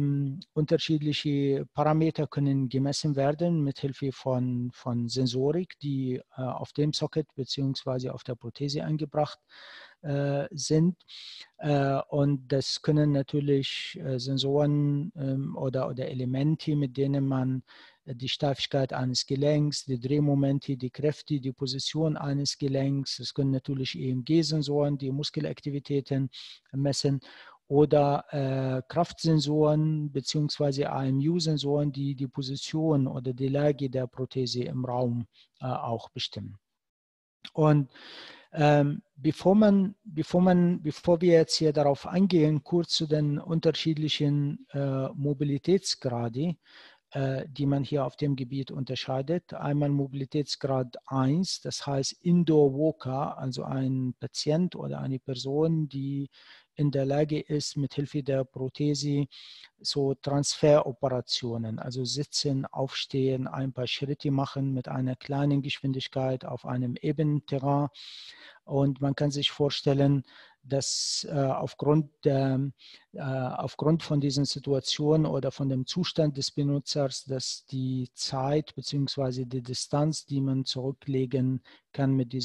Parameter können gemessen werden mit Hilfe von Sensorik, die auf dem Socket bzw. auf der Prothese angebracht sind. Und das können natürlich Sensoren oder Elemente, mit denen man die Steifigkeit eines Gelenks, die Drehmomente, die Kräfte, die Position eines Gelenks. Es können natürlich EMG-Sensoren, die Muskelaktivitäten messen, oder Kraftsensoren bzw. AMU-Sensoren, die die Position oder die Lage der Prothese im Raum auch bestimmen. Und bevor wir jetzt hier darauf eingehen, kurz zu den unterschiedlichen Mobilitätsgrade, die man hier auf dem Gebiet unterscheidet. Einmal Mobilitätsgrad 1, das heißt Indoor Walker, also ein Patient oder eine Person, die in der Lage ist, mit Hilfe der Prothese so Transferoperationen, also sitzen, aufstehen, ein paar Schritte machen mit einer kleinen Geschwindigkeit auf einem ebenen Terrain. Und man kann sich vorstellen, dass aufgrund von diesen Situationen oder von dem Zustand des Benutzers, dass die Zeit bzw. die Distanz, die man zurücklegen kann mit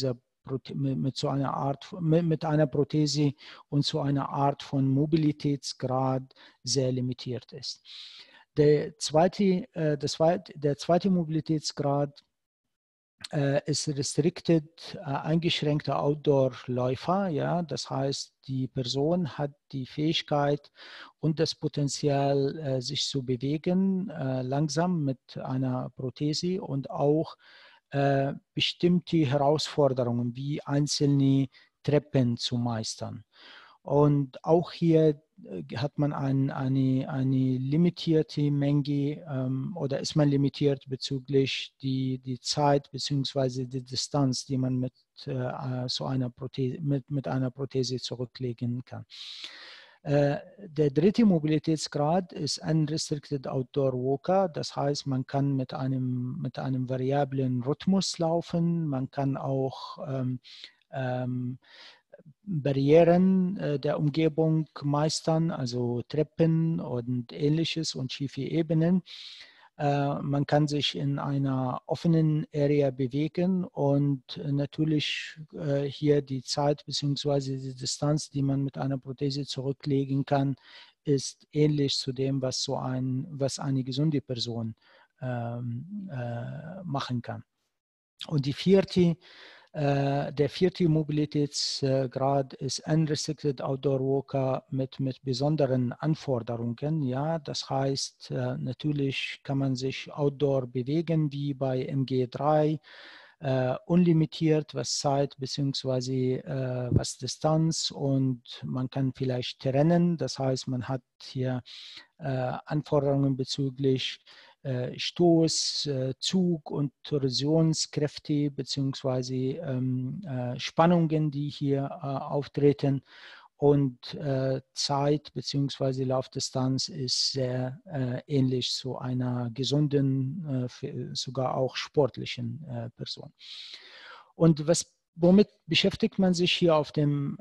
einer Prothese und zu einer Art von Mobilitätsgrad sehr limitiert ist. Der zweite Mobilitätsgrad ist restricted, eingeschränkter Outdoor-Läufer. Ja? Das heißt, die Person hat die Fähigkeit und das Potenzial, sich zu bewegen, langsam mit einer Prothese und auch bestimmte Herausforderungen wie einzelne Treppen zu meistern. Und auch hier hat man eine limitierte Menge oder ist man limitiert bezüglich die Zeit bzw. die Distanz, die man mit einer Prothese zurücklegen kann. Der dritte Mobilitätsgrad ist Unrestricted Outdoor Walker. Das heißt, man kann mit einem variablen Rhythmus laufen. Man kann auch Barrieren der Umgebung meistern, also Treppen und ähnliches und schiefe Ebenen. Man kann sich in einer offenen Area bewegen und natürlich hier die Zeit bzw. die Distanz, die man mit einer Prothese zurücklegen kann, ist ähnlich zu dem, was eine gesunde Person machen kann. Und der vierte Mobilitätsgrad ist Unrestricted Outdoor Walker mit besonderen Anforderungen. Ja, das heißt, natürlich kann man sich outdoor bewegen, wie bei MG3, unlimitiert, was Zeit bzw. was Distanz, und man kann vielleicht trennen. Das heißt, man hat hier Anforderungen bezüglich Stoß, Zug und Torsionskräfte bzw. Spannungen, die hier auftreten. Und Zeit bzw. Laufdistanz ist sehr ähnlich zu einer gesunden, sogar auch sportlichen Person. Und womit beschäftigt man sich hier auf diesem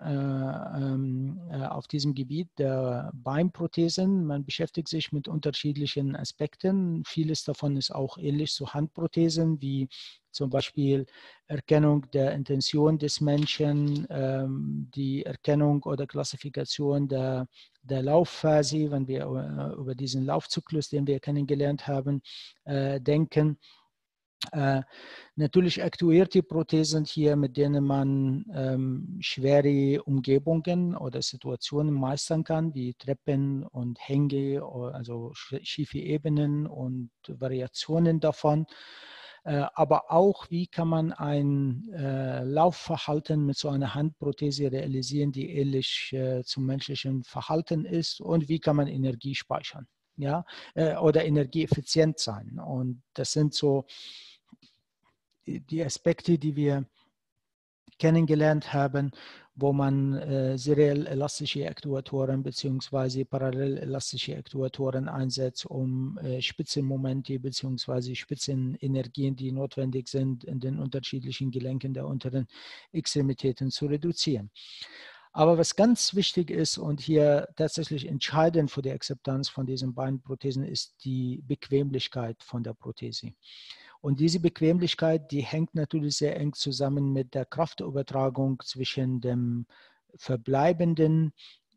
Gebiet der Beinprothesen? Man beschäftigt sich mit unterschiedlichen Aspekten. Vieles davon ist auch ähnlich zu Handprothesen, wie zum Beispiel Erkennung der Intention des Menschen, die Erkennung oder Klassifikation der Laufphase, wenn wir über diesen Laufzyklus, den wir kennengelernt haben, denken. Natürlich aktuierte Prothesen hier, mit denen man schwere Umgebungen oder Situationen meistern kann, wie Treppen und Hänge, also schiefe Ebenen und Variationen davon. Aber auch, wie kann man ein Laufverhalten mit so einer Handprothese realisieren, die ähnlich zum menschlichen Verhalten ist, und wie kann man Energie speichern, ja, oder energieeffizient sein. Und das sind so die Aspekte, die wir kennengelernt haben, wo man seriell elastische Aktuatoren bzw. parallel elastische Aktuatoren einsetzt, um Spitzenmomente bzw. Spitzenenergien, die notwendig sind, in den unterschiedlichen Gelenken der unteren Extremitäten zu reduzieren. Aber was ganz wichtig ist und hier tatsächlich entscheidend für die Akzeptanz von diesen Beinprothesen ist die Bequemlichkeit von der Prothese. Und diese Bequemlichkeit, die hängt natürlich sehr eng zusammen mit der Kraftübertragung zwischen dem verbleibenden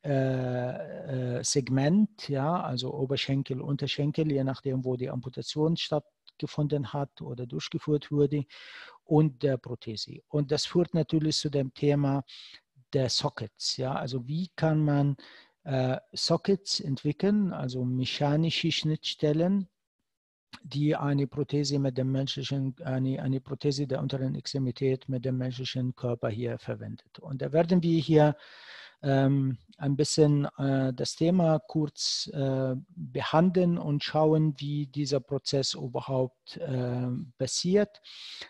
Segment, ja, also Oberschenkel, Unterschenkel, je nachdem, wo die Amputation stattgefunden hat oder durchgeführt wurde, und der Prothese. Und das führt natürlich zu dem Thema der Sockets. Ja, also wie kann man Sockets entwickeln, also mechanische Schnittstellen, die eine Prothese mit dem menschlichen, eine Prothese der unteren Extremität mit dem menschlichen Körper hier verwendet. Und da werden wir hier ein bisschen das Thema kurz behandeln und schauen, wie dieser Prozess überhaupt passiert.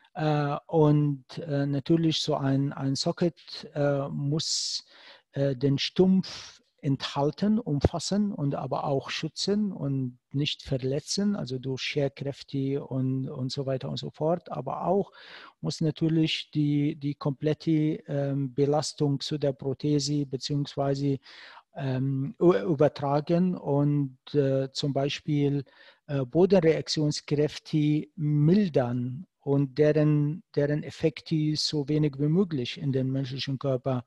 Und natürlich so ein Socket muss den Stumpf enthalten, umfassen und aber auch schützen und nicht verletzen, also durch Scherkräfte und so weiter und so fort. Aber auch muss natürlich die komplette Belastung zu der Prothese beziehungsweise übertragen und zum Beispiel Bodenreaktionskräfte mildern und deren Effekte so wenig wie möglich in den menschlichen Körper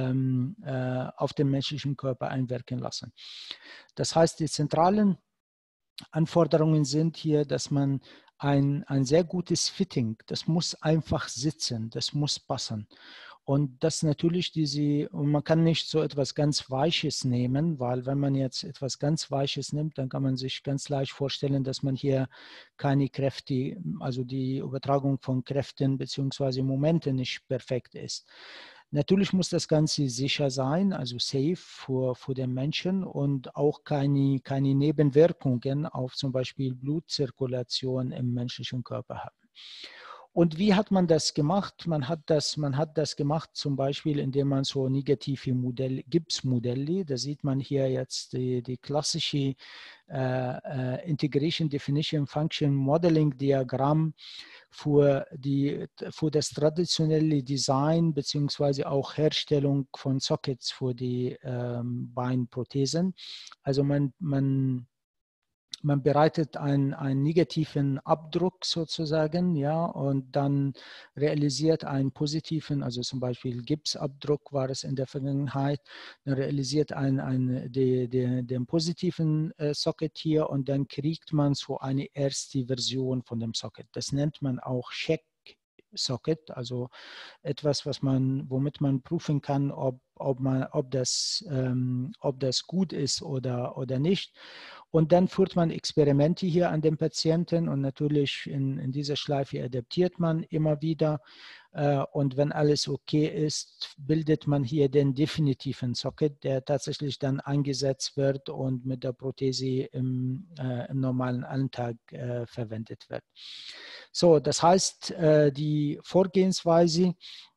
auf den menschlichen Körper einwirken lassen. Das heißt, die zentralen Anforderungen sind hier, dass man ein sehr gutes Fitting, das muss einfach sitzen, das muss passen. Und das natürlich und man kann nicht so etwas ganz Weiches nehmen, weil wenn man jetzt etwas ganz Weiches nimmt, dann kann man sich ganz leicht vorstellen, dass man hier keine Kräfte, also die Übertragung von Kräften bzw. Momente nicht perfekt ist. Natürlich muss das Ganze sicher sein, also safe für den Menschen und auch keine Nebenwirkungen auf zum Beispiel Blutzirkulation im menschlichen Körper haben. Und wie hat man das gemacht? Man hat das gemacht zum Beispiel, indem man so negative Gipsmodelle, da sieht man hier jetzt die klassische Integration Definition Function Modeling Diagramm für das traditionelle Design beziehungsweise auch Herstellung von Sockets für die Beinprothesen. Also man bereitet einen negativen Abdruck sozusagen, ja, und dann realisiert einen positiven, also zum Beispiel Gipsabdruck war es in der Vergangenheit, dann realisiert den positiven Socket hier und dann kriegt man so eine erste Version von dem Socket. Das nennt man auch Check Socket, also etwas, womit man prüfen kann, ob das gut ist oder nicht. Und dann führt man Experimente hier an den Patienten und natürlich in dieser Schleife adaptiert man immer wieder. Und wenn alles okay ist, bildet man hier den definitiven Socket, der tatsächlich dann eingesetzt wird und mit der Prothese im normalen Alltag verwendet wird. So, das heißt, die Vorgehensweise,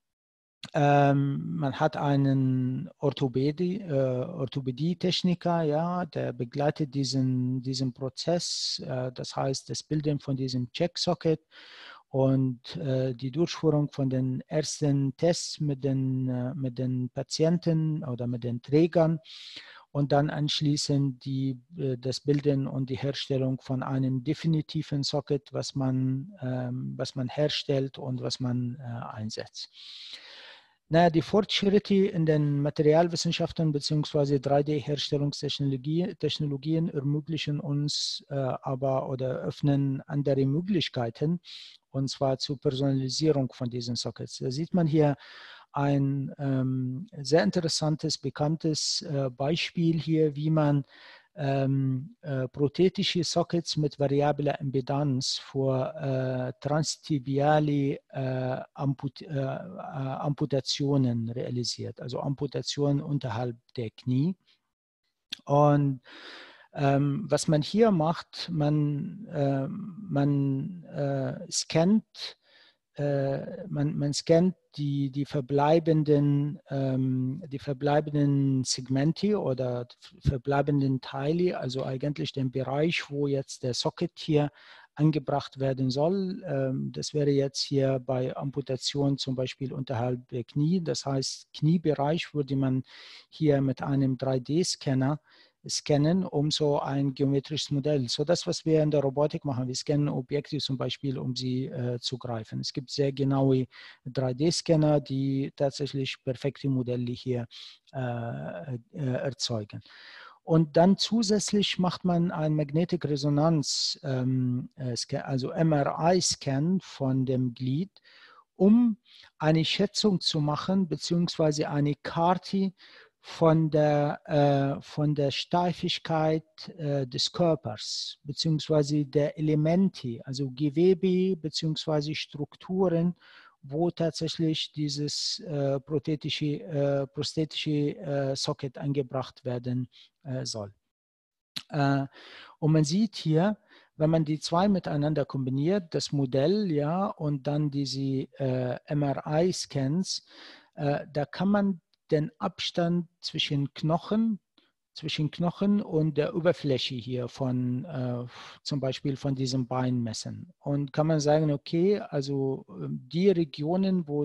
man hat einen Orthopädie-Techniker, ja, der begleitet diesen Prozess, das heißt das Bilden von diesem Check-Socket und die Durchführung von den ersten Tests mit den Patienten oder mit den Trägern und dann anschließend das Bilden und die Herstellung von einem definitiven Socket, was man herstellt und was man einsetzt. Naja, die Fortschritte in den Materialwissenschaften bzw. 3D-Herstellungstechnologien ermöglichen uns oder öffnen andere Möglichkeiten, und zwar zur Personalisierung von diesen Sockets. Da sieht man hier ein sehr interessantes, bekanntes Beispiel hier, wie man prothetische Sockets mit variabler Impedanz für transtibiale Amputationen realisiert, also Amputationen unterhalb der Knie. Und was man hier macht, man scannt die verbleibenden Segmente oder verbleibenden Teile, also eigentlich den Bereich, wo jetzt der Socket hier angebracht werden soll. Das wäre jetzt hier bei Amputation zum Beispiel unterhalb der Knie. Das heißt, Kniebereich würde man hier mit einem 3D-Scanner scannen, um so ein geometrisches Modell. So das, was wir in der Robotik machen, wir scannen Objekte zum Beispiel, um sie zu greifen. Es gibt sehr genaue 3D-Scanner, die tatsächlich perfekte Modelle hier erzeugen. Und dann zusätzlich macht man einen Magnetic Resonanz, also MRI-Scan von dem Glied, um eine Schätzung zu machen, beziehungsweise eine Karte von der Steifigkeit des Körpers, beziehungsweise der Elemente, also Gewebe, beziehungsweise Strukturen, wo tatsächlich dieses prosthetische Socket eingebracht werden soll. Und man sieht hier, wenn man die zwei miteinander kombiniert, das Modell, ja, und dann diese MRI-Scans, da kann man den Abstand zwischen Knochen und der Oberfläche hier von zum Beispiel von diesem Bein messen. Und kann man sagen, okay, also die Regionen, wo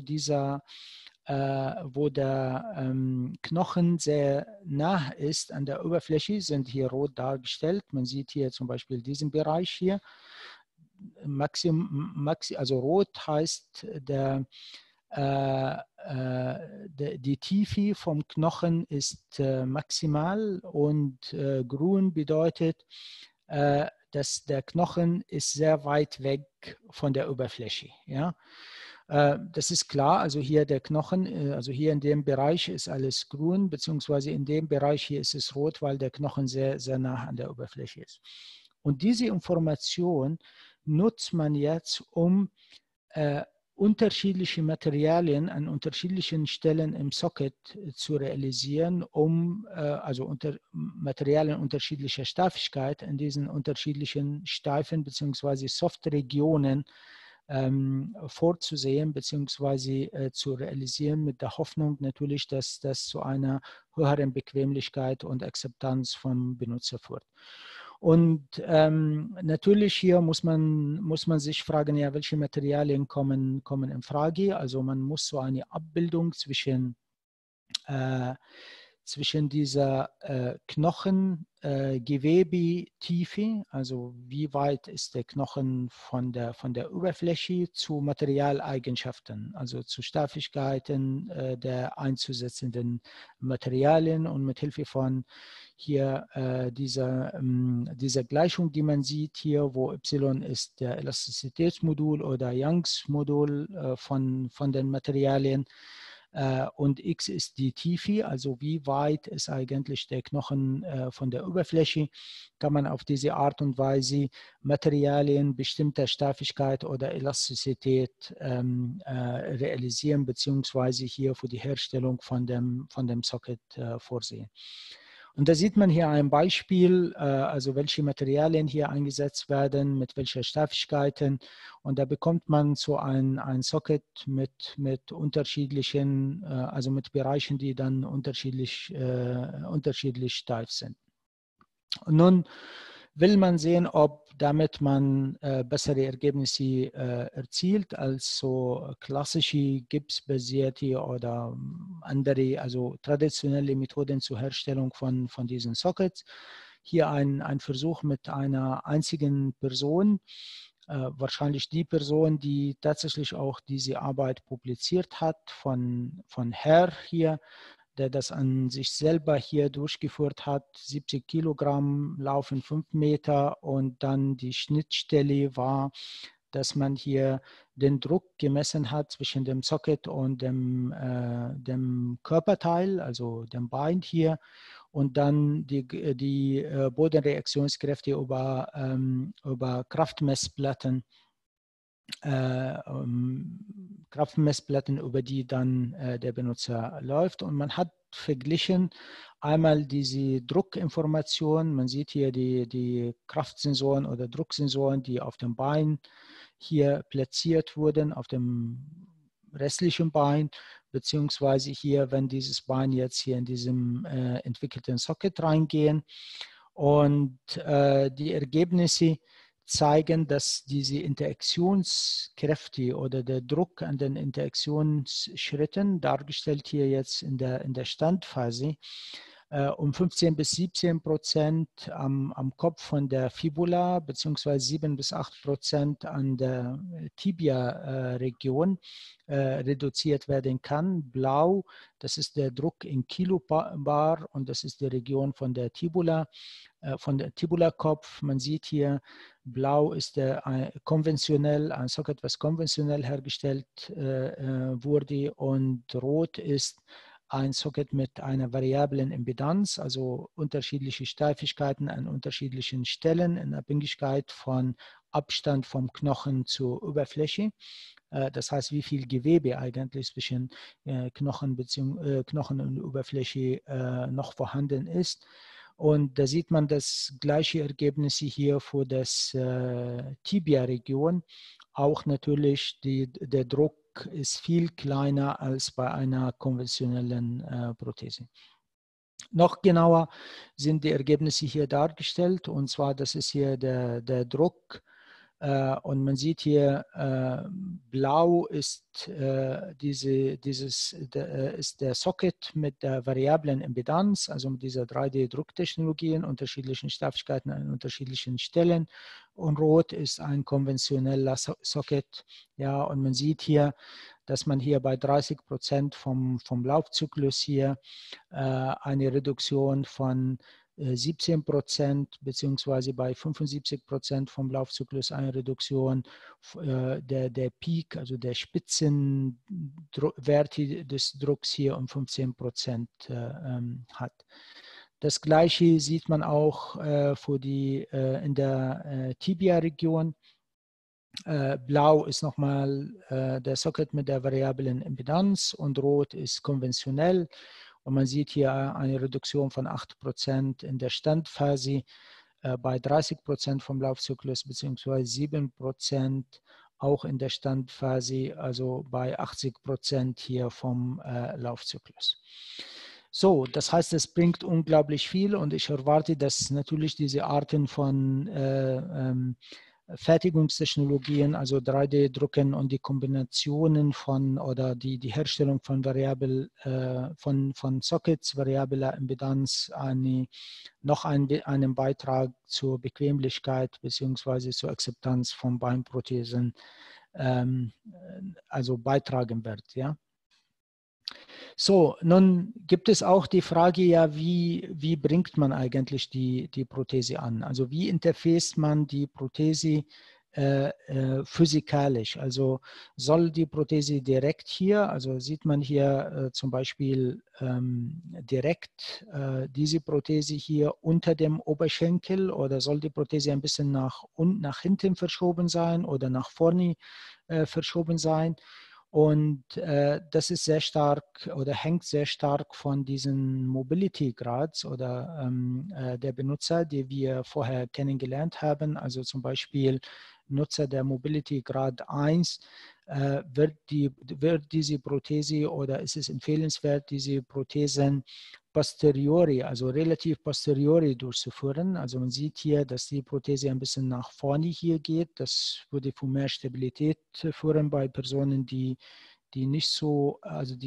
wo der Knochen sehr nah ist an der Oberfläche, sind hier rot dargestellt. Man sieht hier zum Beispiel diesen Bereich hier. Also rot heißt die Tiefe vom Knochen ist maximal und grün bedeutet, dass der Knochen ist sehr weit weg von der Oberfläche. Ja? Das ist klar, also hier der Knochen, also hier in dem Bereich ist alles grün, beziehungsweise in dem Bereich hier ist es rot, weil der Knochen sehr, sehr nah an der Oberfläche ist. Und diese Information nutzt man jetzt, um unterschiedliche Materialien an unterschiedlichen Stellen im Socket zu realisieren, um Materialien unterschiedlicher Steifigkeit in diesen unterschiedlichen steifen bzw. Soft-Regionen vorzusehen bzw. zu realisieren, mit der Hoffnung natürlich, dass das zu einer höheren Bequemlichkeit und Akzeptanz vom Benutzer führt. Und natürlich hier muss man sich fragen, ja, welche Materialien kommen in Frage. Also man muss so eine Abbildung zwischen dieser Knochengewebetiefe, also wie weit ist der Knochen von der Oberfläche zu Materialeigenschaften, also zu Steifigkeiten der einzusetzenden Materialien, und mit Hilfe von hier dieser Gleichung, die man sieht hier, wo Y ist der Elastizitätsmodul oder Youngs Modul von den Materialien, und X ist die Tiefe, also wie weit ist eigentlich der Knochen von der Oberfläche, kann man auf diese Art und Weise Materialien bestimmter Steifigkeit oder Elastizität realisieren, beziehungsweise hier für die Herstellung von dem Socket vorsehen. Und da sieht man hier ein Beispiel, also welche Materialien hier eingesetzt werden, mit welcher Steifigkeiten. Und da bekommt man so ein Socket mit unterschiedlichen, also mit Bereichen, die dann unterschiedlich steif sind. Und nun will man sehen, ob damit man bessere Ergebnisse erzielt als so klassische gipsbasierte oder andere, also traditionelle Methoden zur Herstellung von diesen Sockets. Hier ein Versuch mit einer einzigen Person, wahrscheinlich die Person, die tatsächlich auch diese Arbeit publiziert hat, von Herr hier, der das an sich selber hier durchgeführt hat. 70 Kilogramm laufen 5 Meter, und dann die Schnittstelle war, dass man hier den Druck gemessen hat zwischen dem Socket und dem Körperteil, also dem Bein hier, und dann die Bodenreaktionskräfte über Kraftmessplatten über die dann der Benutzer läuft. Und man hat verglichen einmal diese Druckinformation, man sieht hier die Kraftsensoren oder Drucksensoren, die auf dem Bein hier platziert wurden, auf dem restlichen Bein, beziehungsweise hier, wenn dieses Bein jetzt hier in diesem entwickelten Socket reingehen. Und die Ergebnisse zeigen, dass diese Interaktionskräfte oder der Druck an den Interaktionsschritten, dargestellt hier jetzt in der Standphase, um 15 bis 17% am Kopf von der Fibula, beziehungsweise 7 bis 8% an der Tibia-Region reduziert werden kann. Blau, das ist der Druck in Kilobar und das ist die Region von der Tibula, von der Tibula-Kopf. Man sieht hier, blau ist ein Socket, was konventionell hergestellt wurde, und rot ist ein Socket mit einer variablen Impedanz, also unterschiedliche Steifigkeiten an unterschiedlichen Stellen in Abhängigkeit von Abstand vom Knochen zur Oberfläche. Das heißt, wie viel Gewebe eigentlich zwischen Knochen und Oberfläche noch vorhanden ist. Und da sieht man das gleiche Ergebnis hier für das Tibia-Region. Auch natürlich der Druck ist viel kleiner als bei einer konventionellen Prothese. Noch genauer sind die Ergebnisse hier dargestellt, und zwar, das ist hier der Druck. Und man sieht hier, blau ist, ist der Socket mit der variablen Impedanz, also mit dieser 3D-Drucktechnologie in unterschiedlichen Steifigkeiten an unterschiedlichen Stellen. Und rot ist ein konventioneller Socket. Ja, und man sieht hier, dass man hier bei 30% vom Laufzyklus hier eine Reduktion von 17%, beziehungsweise bei 75% vom Laufzyklus eine Reduktion der Peak, also der Spitzenwerte des Drucks hier um 15% hat. Das Gleiche sieht man auch in der Tibia-Region. Blau ist nochmal der Socket mit der variablen Impedanz und rot ist konventionell. Und man sieht hier eine Reduktion von 8% in der Standphase bei 30% vom Laufzyklus, beziehungsweise 7% auch in der Standphase, also bei 80% hier vom Laufzyklus. So, das heißt, es bringt unglaublich viel, und ich erwarte, dass natürlich diese Arten von Fertigungstechnologien, also 3D-Drucken und die Kombinationen oder die Herstellung von von Sockets, variabler Impedanz, noch einen Beitrag zur Bequemlichkeit bzw. zur Akzeptanz von Beinprothesen also beitragen wird. Ja. So, nun gibt es auch die Frage, ja, wie bringt man eigentlich die Prothese an? Also wie interfaced man die Prothese physikalisch? Also soll die Prothese direkt hier, also sieht man hier zum Beispiel direkt diese Prothese hier unter dem Oberschenkel, oder soll die Prothese ein bisschen nach hinten verschoben sein oder nach vorne verschoben sein? Und das ist sehr stark oder hängt sehr stark von diesen Mobility Grads oder der Benutzer, die wir vorher kennengelernt haben. Also zum Beispiel Nutzer der Mobility Grad 1, wird diese Prothese, oder ist es empfehlenswert, diese Prothesen posteriori, also relativ posteriori durchzuführen. Also man sieht hier, dass die Prothese ein bisschen nach vorne hier geht. Das würde für mehr Stabilität führen bei Personen, die nicht so, also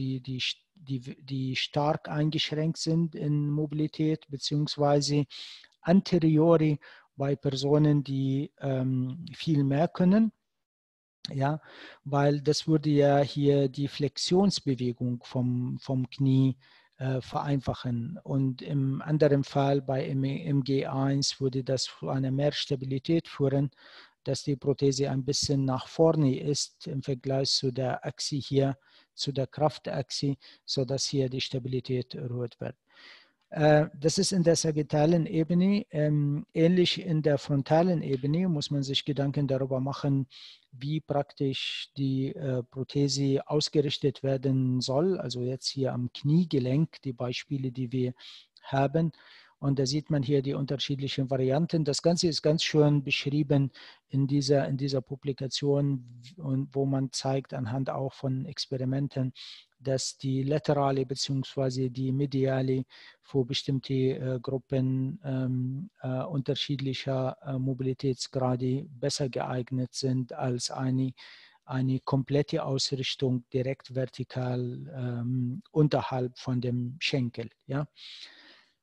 die stark eingeschränkt sind in Mobilität, beziehungsweise anteriori bei Personen, die viel mehr können. Ja, weil das würde ja hier die Flexionsbewegung vom Knie vereinfachen. Und im anderen Fall bei MG1 würde das zu einer mehr Stabilität führen, dass die Prothese ein bisschen nach vorne ist im Vergleich zu der Achse hier, zu der Kraftachse, sodass hier die Stabilität erhöht wird. Das ist in der sagittalen Ebene. Ähnlich in der frontalen Ebene muss man sich Gedanken darüber machen, wie praktisch die Prothese ausgerichtet werden soll. Also jetzt hier am Kniegelenk, die Beispiele, die wir haben. Und da sieht man hier die unterschiedlichen Varianten. Das Ganze ist ganz schön beschrieben in dieser Publikation, und wo man zeigt anhand auch von Experimenten, dass die laterale bzw. die mediale für bestimmte Gruppen unterschiedlicher Mobilitätsgrade besser geeignet sind als eine komplette Ausrichtung direkt vertikal unterhalb von dem Schenkel. Ja?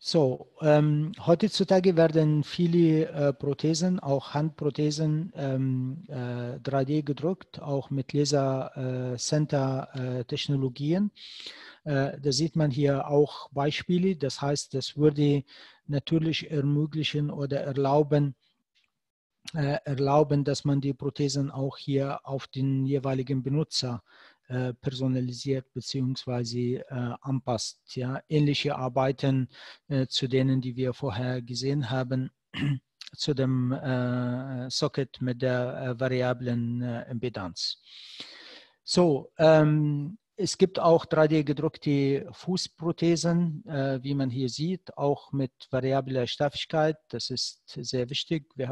So, heutzutage werden viele Prothesen, auch Handprothesen, 3D gedruckt, auch mit Laser-Center-Technologien. Da sieht man hier auch Beispiele. Das heißt, das würde natürlich ermöglichen oder erlauben, dass man die Prothesen auch hier auf den jeweiligen Benutzer personalisiert bzw. anpasst. Ja, ähnliche Arbeiten zu denen, die wir vorher gesehen haben, zu dem Socket mit der variablen Impedanz. So, es gibt auch 3D gedruckte Fußprothesen, wie man hier sieht, auch mit variabler Steifigkeit. Das ist sehr wichtig. Wir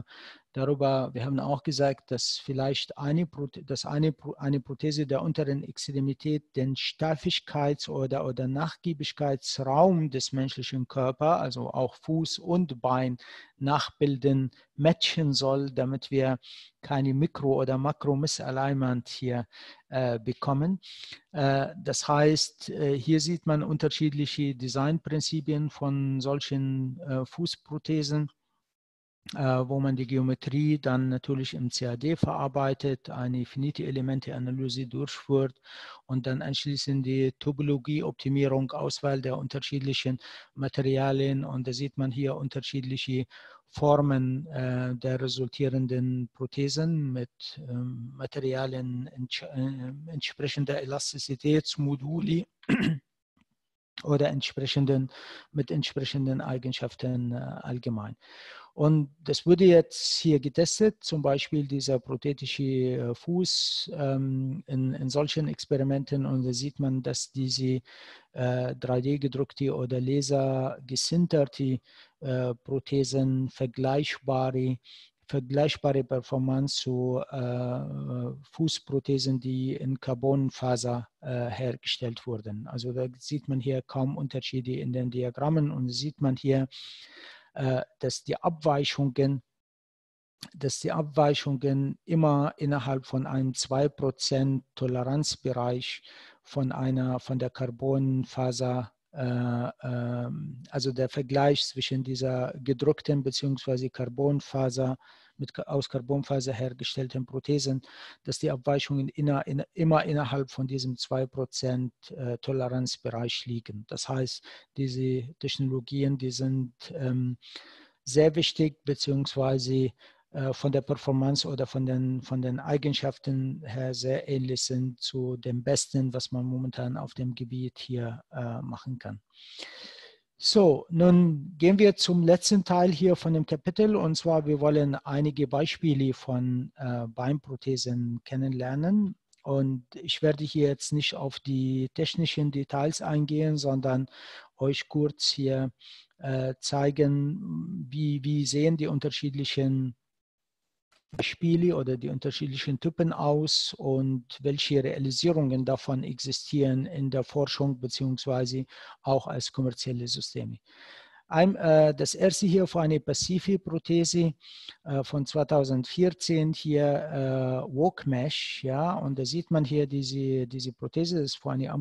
haben auch gesagt, dass vielleicht eine Prothese der unteren Extremität den Steifigkeits- oder Nachgiebigkeitsraum des menschlichen Körpers, also auch Fuß und Bein, nachbilden, matchen soll, damit wir keine Mikro- oder Makro-Misalignment hier bekommen. Das heißt, hier sieht man unterschiedliche Designprinzipien von solchen Fußprothesen, wo man die Geometrie dann natürlich im CAD verarbeitet, eine finite Elemente-Analyse durchführt und dann anschließend die Topologie-Optimierung, Auswahl der unterschiedlichen Materialien, und da sieht man hier unterschiedliche Formen der resultierenden Prothesen mit Materialien entsprechender Elastizitätsmoduli oder mit entsprechenden Eigenschaften allgemein. Und das wurde jetzt hier getestet, zum Beispiel dieser prothetische Fuß in solchen Experimenten, und da sieht man, dass diese 3D gedruckte oder Laser gesinterte Prothesen vergleichbare Performance zu Fußprothesen, die in Carbonfaser hergestellt wurden. Also da sieht man hier kaum Unterschiede in den Diagrammen, und sieht man hier, dass die Abweichungen immer innerhalb von einem 2% Toleranzbereich von der Carbonfaser, also der Vergleich zwischen dieser gedruckten bzw. Carbonfaser aus Carbonfaser hergestellten Prothesen, dass die Abweichungen immer innerhalb von diesem 2% Toleranzbereich liegen. Das heißt, diese Technologien, die sind sehr wichtig, beziehungsweise von der Performance oder von den Eigenschaften her sehr ähnlich sind zu dem Besten, was man momentan auf dem Gebiet hier machen kann. So, nun gehen wir zum letzten Teil hier von dem Kapitel, und zwar wir wollen einige Beispiele von Beinprothesen kennenlernen. Und ich werde hier jetzt nicht auf die technischen Details eingehen, sondern euch kurz hier zeigen, wie sehen die unterschiedlichen Beispiele oder die unterschiedlichen Typen aus und welche Realisierungen davon existieren in der Forschung beziehungsweise auch als kommerzielle Systeme. Das erste hier für eine Pacifi-Prothese von 2014 hier WalkMesh, ja, und da sieht man hier diese Prothese, das ist für eine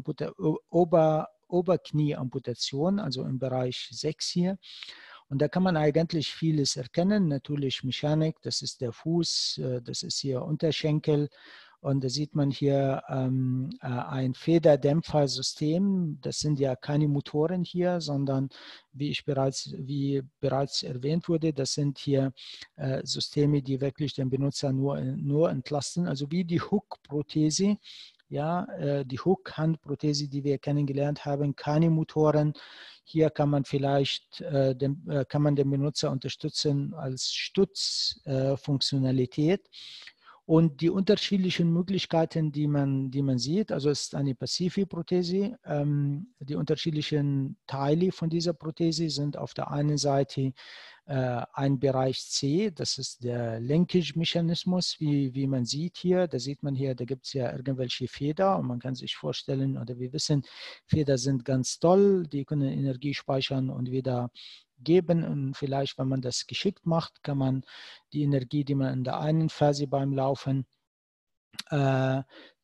Oberknie-Amputation, also im Bereich 6 hier. Und da kann man eigentlich vieles erkennen, natürlich Mechanik, das ist der Fuß, das ist hier Unterschenkel, und da sieht man hier ein Federdämpfersystem. Das sind ja keine Motoren hier, sondern wie bereits erwähnt wurde, das sind hier Systeme, die wirklich den Benutzer nur entlasten, also wie die Hook-Prothese. Ja, die Hook-Handprothese, die wir kennengelernt haben, keine Motoren. Hier kann man vielleicht den Benutzer unterstützen als Stützfunktionalität. Und die unterschiedlichen Möglichkeiten, die man sieht, also es ist eine Pacifi-Prothese. Die unterschiedlichen Teile von dieser Prothese sind auf der einen Seite ein Bereich C, das ist der Linkage-Mechanismus, wie man sieht hier. Da sieht man hier, da gibt es ja irgendwelche Feder, und man kann sich vorstellen, oder wir wissen, Feder sind ganz toll, die können Energie speichern und wieder geben, und vielleicht, wenn man das geschickt macht, kann man die Energie, die man in der einen Phase beim Laufen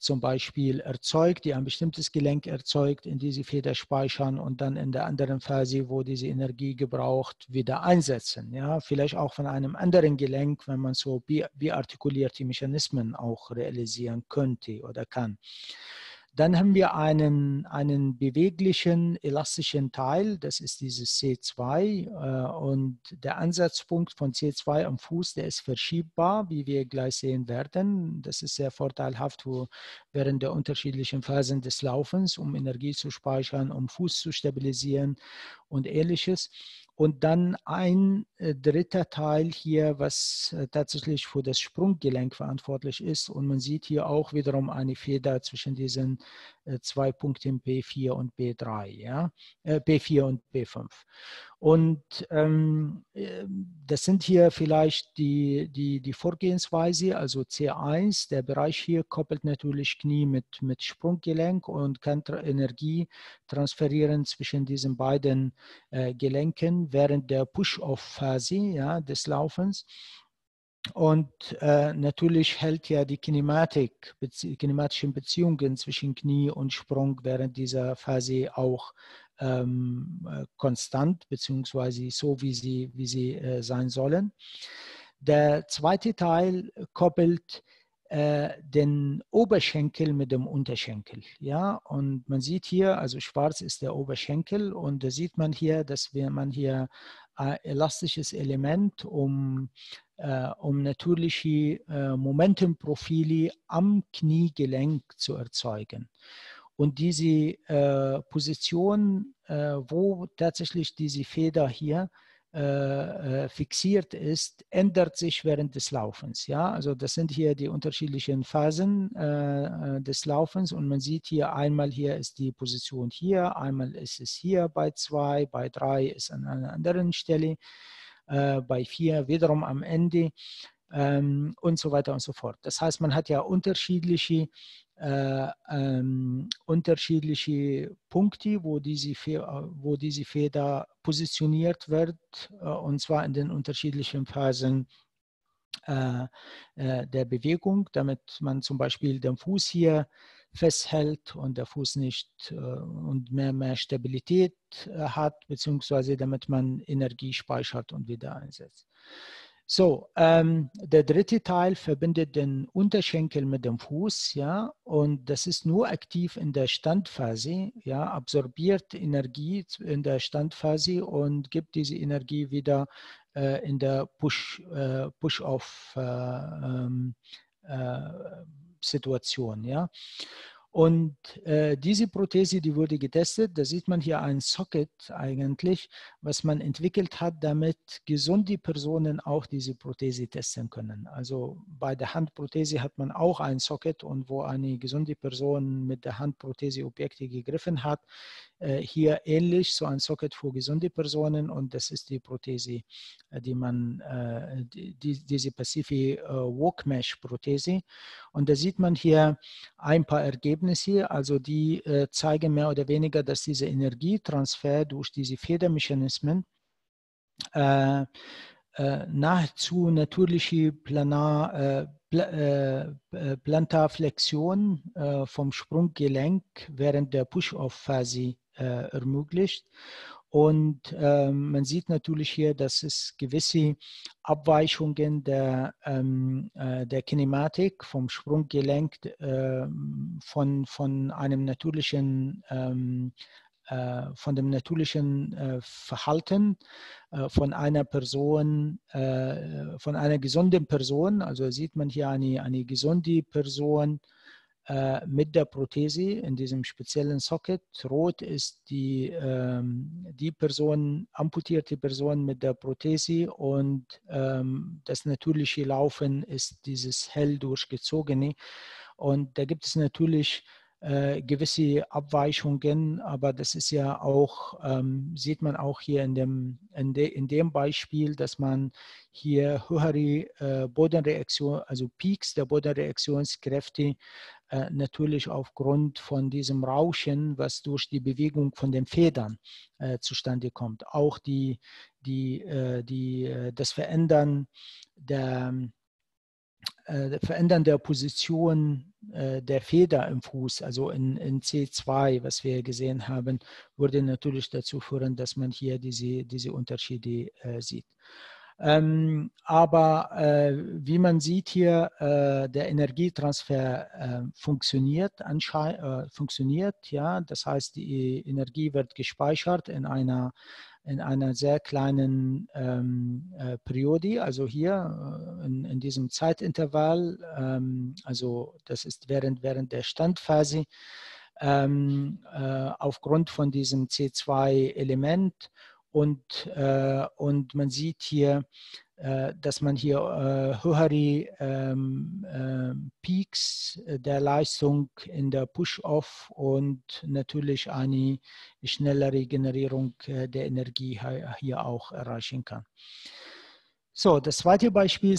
zum Beispiel erzeugt, die ein bestimmtes Gelenk erzeugt, in die sie Feder speichern und dann in der anderen Phase, wo diese Energie gebraucht, wieder einsetzen. Ja? Vielleicht auch von einem anderen Gelenk, wenn man so biartikulierte Mechanismen auch realisieren könnte oder kann. Dann haben wir einen beweglichen, elastischen Teil, das ist dieses C2 und der Ansatzpunkt von C2 am Fuß, der ist verschiebbar, wie wir gleich sehen werden. Das ist sehr vorteilhaft während der unterschiedlichen Phasen des Laufens, um Energie zu speichern, um Fuß zu stabilisieren und Ähnliches. Und dann ein dritter Teil hier, was tatsächlich für das Sprunggelenk verantwortlich ist. Und man sieht hier auch wiederum eine Feder zwischen diesen 2 Punkten P4 und P3, ja? P4 und P5. Und das sind hier vielleicht die Vorgehensweise, also C1, der Bereich hier koppelt natürlich Knie mit Sprunggelenk und kann Energie transferieren zwischen diesen beiden Gelenken während der Push-Off-Phase, ja, des Laufens. Und natürlich hält ja die kinematischen Beziehungen zwischen Knie und Sprung während dieser Phase auch konstant, beziehungsweise so, wie sie sein sollen. Der zweite Teil koppelt den Oberschenkel mit dem Unterschenkel. Ja? Und man sieht hier, also schwarz ist der Oberschenkel und da sieht man hier, dass man hier ein elastisches Element, um natürliche Momentumprofile am Kniegelenk zu erzeugen. Und diese Position, wo tatsächlich diese Feder hier fixiert ist, ändert sich während des Laufens. Ja? Also das sind hier die unterschiedlichen Phasen des Laufens und man sieht hier einmal hier ist die Position hier, einmal ist es hier bei 2, bei 3 ist an einer anderen Stelle, bei 4 wiederum am Ende und so weiter und so fort. Das heißt, man hat ja unterschiedliche Punkte, wo diese Feder positioniert wird, und zwar in den unterschiedlichen Phasen der Bewegung, damit man zum Beispiel den Fuß hier festhält und der Fuß nicht und mehr Stabilität hat, beziehungsweise damit man Energie speichert und wieder einsetzt. So, der dritte Teil verbindet den Unterschenkel mit dem Fuß, ja, und das ist nur aktiv in der Standphase, ja, absorbiert Energie in der Standphase und gibt diese Energie wieder in der Push-Off-Situation, ja. Und diese Prothese, die wurde getestet, da sieht man hier ein Socket eigentlich, was man entwickelt hat, damit gesunde Personen auch diese Prothese testen können. Also bei der Handprothese hat man auch ein Socket und wo eine gesunde Person mit der Handprothese Objekte gegriffen hat, hier ähnlich, so ein Socket für gesunde Personen und das ist die Prothese, diese passive Walk-Mesh-Prothese. Und da sieht man hier ein paar Ergebnisse, also die zeigen mehr oder weniger, dass dieser Energietransfer durch diese Federmechanismen nahezu natürliche Plantarflexion vom Sprunggelenk während der Push-Off-Phase ermöglicht. Und man sieht natürlich hier, dass es gewisse Abweichungen der Kinematik vom Sprunggelenk von einem natürlichen von dem natürlichen Verhalten von einer Person, von einer gesunden Person. Also sieht man hier eine gesunde Person mit der Prothese in diesem speziellen Socket. Rot ist die Person, amputierte Person mit der Prothese und das natürliche Laufen ist dieses hell durchgezogene. Und da gibt es natürlich gewisse Abweichungen, aber das ist ja auch, sieht man auch hier in dem Beispiel, dass man hier höhere Bodenreaktion, also Peaks der Bodenreaktionskräfte natürlich aufgrund von diesem Rauschen, was durch die Bewegung von den Federn zustande kommt. Auch das Verändern Verändern der Position der Feder im Fuß, also in C2, was wir gesehen haben, würde natürlich dazu führen, dass man hier diese Unterschiede sieht. Aber wie man sieht hier, der Energietransfer funktioniert, ja, das heißt, die Energie wird gespeichert in einer sehr kleinen Periode, also hier in diesem Zeitintervall, also das ist während der Standphase, aufgrund von diesem C2-Element und man sieht hier, dass man hier höhere Peaks der Leistung in der Push-Off und natürlich eine schnellere Generierung der Energie hier auch erreichen kann. So, das zweite Beispiel,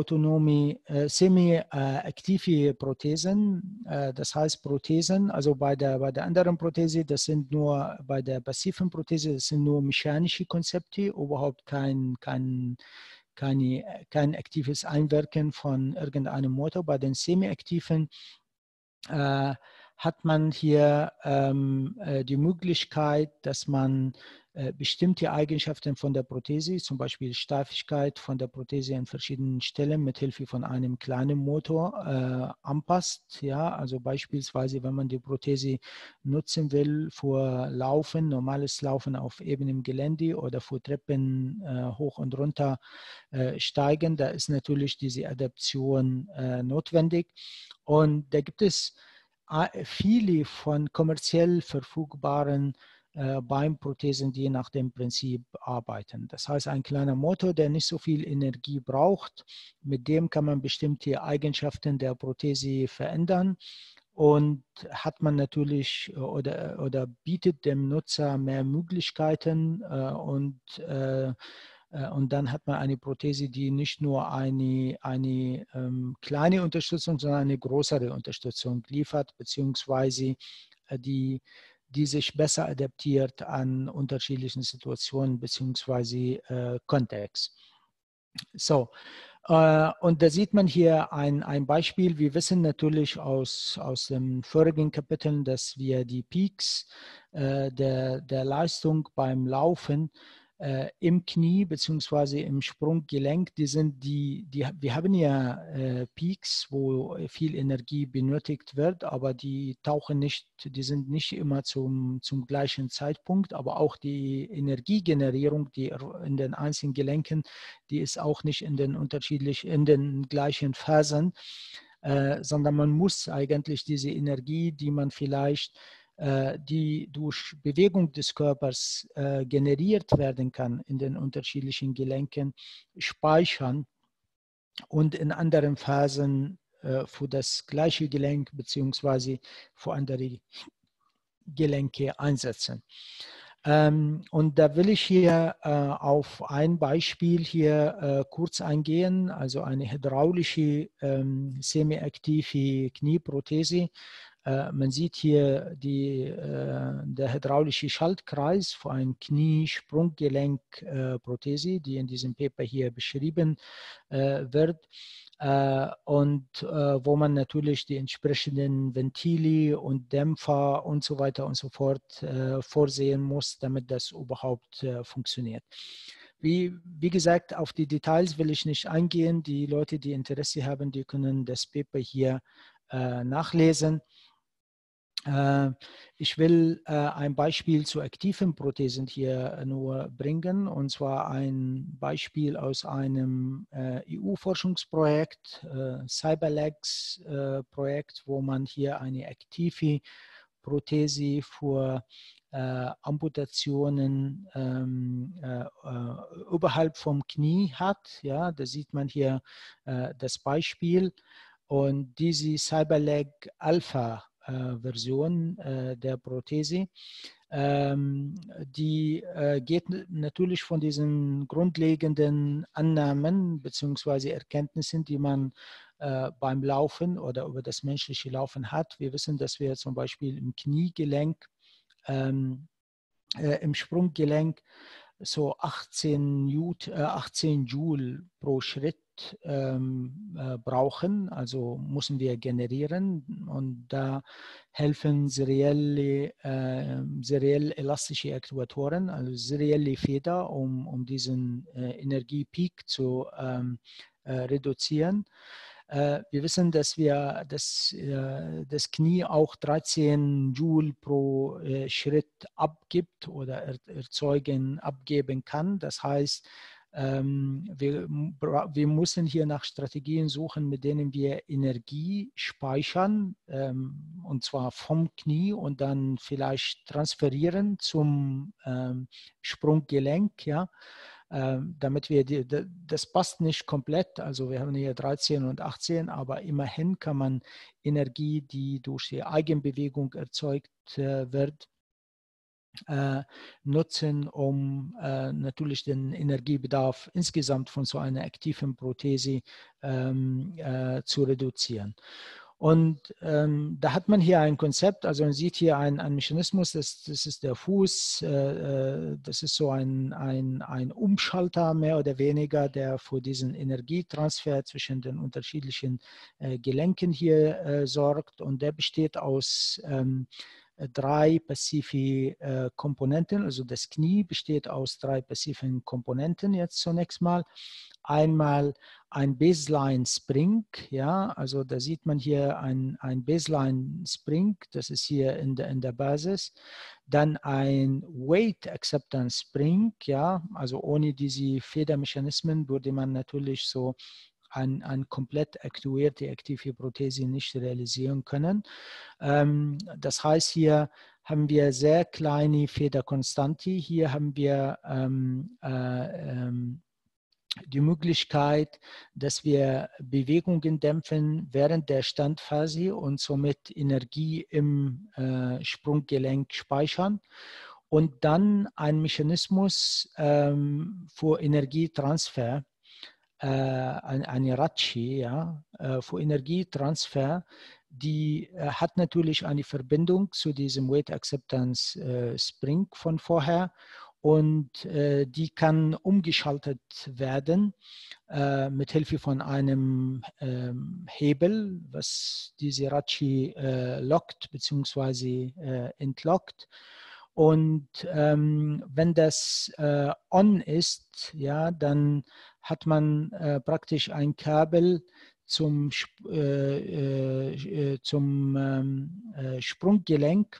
semi-aktive Prothesen. Das heißt Prothesen, also bei der anderen Prothese, das sind nur, bei der passiven Prothese, das sind nur mechanische Konzepte, überhaupt kein aktives Einwirken von irgendeinem Motor. Bei den semi-aktiven hat man hier die Möglichkeit, dass man bestimmte Eigenschaften von der Prothese, zum Beispiel Steifigkeit von der Prothese an verschiedenen Stellen mit Hilfe von einem kleinen Motor anpasst. Ja, also beispielsweise, wenn man die Prothese nutzen will für Laufen, normales Laufen auf ebenem Gelände oder für Treppen hoch und runter steigen, da ist natürlich diese Adaption notwendig. Und da gibt es viele von kommerziell verfügbaren Beinprothesen, die nach dem Prinzip arbeiten. Das heißt, ein kleiner Motor, der nicht so viel Energie braucht, mit dem kann man bestimmte Eigenschaften der Prothese verändern und hat man natürlich oder bietet dem Nutzer mehr Möglichkeiten und dann hat man eine Prothese, die nicht nur eine kleine Unterstützung, sondern eine größere Unterstützung liefert, beziehungsweise die sich besser adaptiert an unterschiedlichen Situationen beziehungsweise Kontext. So, und da sieht man hier ein Beispiel. Wir wissen natürlich aus den vorigen Kapiteln, dass wir die Peaks der Leistung beim Laufen im Knie bzw. im Sprunggelenk, wir haben ja Peaks, wo viel Energie benötigt wird, aber die sind nicht immer zum gleichen Zeitpunkt, aber auch die Energiegenerierung, die in den einzelnen Gelenken, die ist auch nicht in den gleichen Phasen, sondern man muss eigentlich diese Energie, die man vielleicht die durch Bewegung des Körpers generiert werden kann in den unterschiedlichen Gelenken, speichern und in anderen Phasen für das gleiche Gelenk bzw. für andere Gelenke einsetzen. Und da will ich hier auf ein Beispiel hier kurz eingehen, also eine hydraulische semi-aktive Knieprothese. Man sieht hier der hydraulische Schaltkreis für eine Kniesprunggelenk-Prothese, die in diesem Paper hier beschrieben wird. Wo man natürlich die entsprechenden Ventile und Dämpfer und so weiter und so fort vorsehen muss, damit das überhaupt funktioniert. Wie gesagt, auf die Details will ich nicht eingehen. Die Leute, die Interesse haben, die können das Paper hier nachlesen. Ich will ein Beispiel zu aktiven Prothesen hier nur bringen, und zwar ein Beispiel aus einem EU-Forschungsprojekt, CyberLegs-Projekt, wo man hier eine aktive Prothese für Amputationen überhalb vom Knie hat. Ja, da sieht man hier das Beispiel. Und diese CyberLeg Alpha Version der Prothese, die geht natürlich von diesen grundlegenden Annahmen bzw. Erkenntnissen, die man beim Laufen oder über das menschliche Laufen hat. Wir wissen, dass wir zum Beispiel im Kniegelenk, im Sprunggelenk so 18 Joule pro Schritt brauchen, also müssen wir generieren, und da helfen seriell elastische Aktuatoren, also serielle Feder, um diesen Energiepeak zu reduzieren. Wir wissen, dass das Knie auch 13 Joule pro Schritt abgibt oder abgeben kann. Das heißt, wir müssen hier nach Strategien suchen, mit denen wir Energie speichern, und zwar vom Knie und dann vielleicht transferieren zum Sprunggelenk, ja. Damit wir das passt nicht komplett, also wir haben hier 13 und 18, aber immerhin kann man Energie, die durch die Eigenbewegung erzeugt wird, nutzen, um natürlich den Energiebedarf insgesamt von so einer aktiven Prothese zu reduzieren. Und da hat man hier ein Konzept, also man sieht hier einen Mechanismus, das ist der Fuß, das ist so ein Umschalter mehr oder weniger, der für diesen Energietransfer zwischen den unterschiedlichen Gelenken hier sorgt, und der besteht aus 3 passive Komponenten, also das Knie besteht aus 3 passiven Komponenten jetzt zunächst mal. Einmal ein Baseline Spring, ja, also da sieht man hier ein Baseline Spring, das ist hier in der Basis. Dann ein Weight Acceptance Spring, ja, also ohne diese Federmechanismen würde man natürlich so eine komplett aktuierte aktive Prothese nicht realisieren können. Das heißt, hier haben wir sehr kleine Federkonstante. Hier haben wir die Möglichkeit, dass wir Bewegungen dämpfen während der Standphase und somit Energie im Sprunggelenk speichern. Und dann ein Mechanismus für Energietransfer, eine Ratschi, ja, für Energietransfer, die hat natürlich eine Verbindung zu diesem Weight Acceptance Spring von vorher, und die kann umgeschaltet werden mit Hilfe von einem Hebel, was diese Ratschi lockt bzw. entlockt. Und wenn das on ist, ja, dann hat man praktisch ein Kabel zum Sprunggelenk,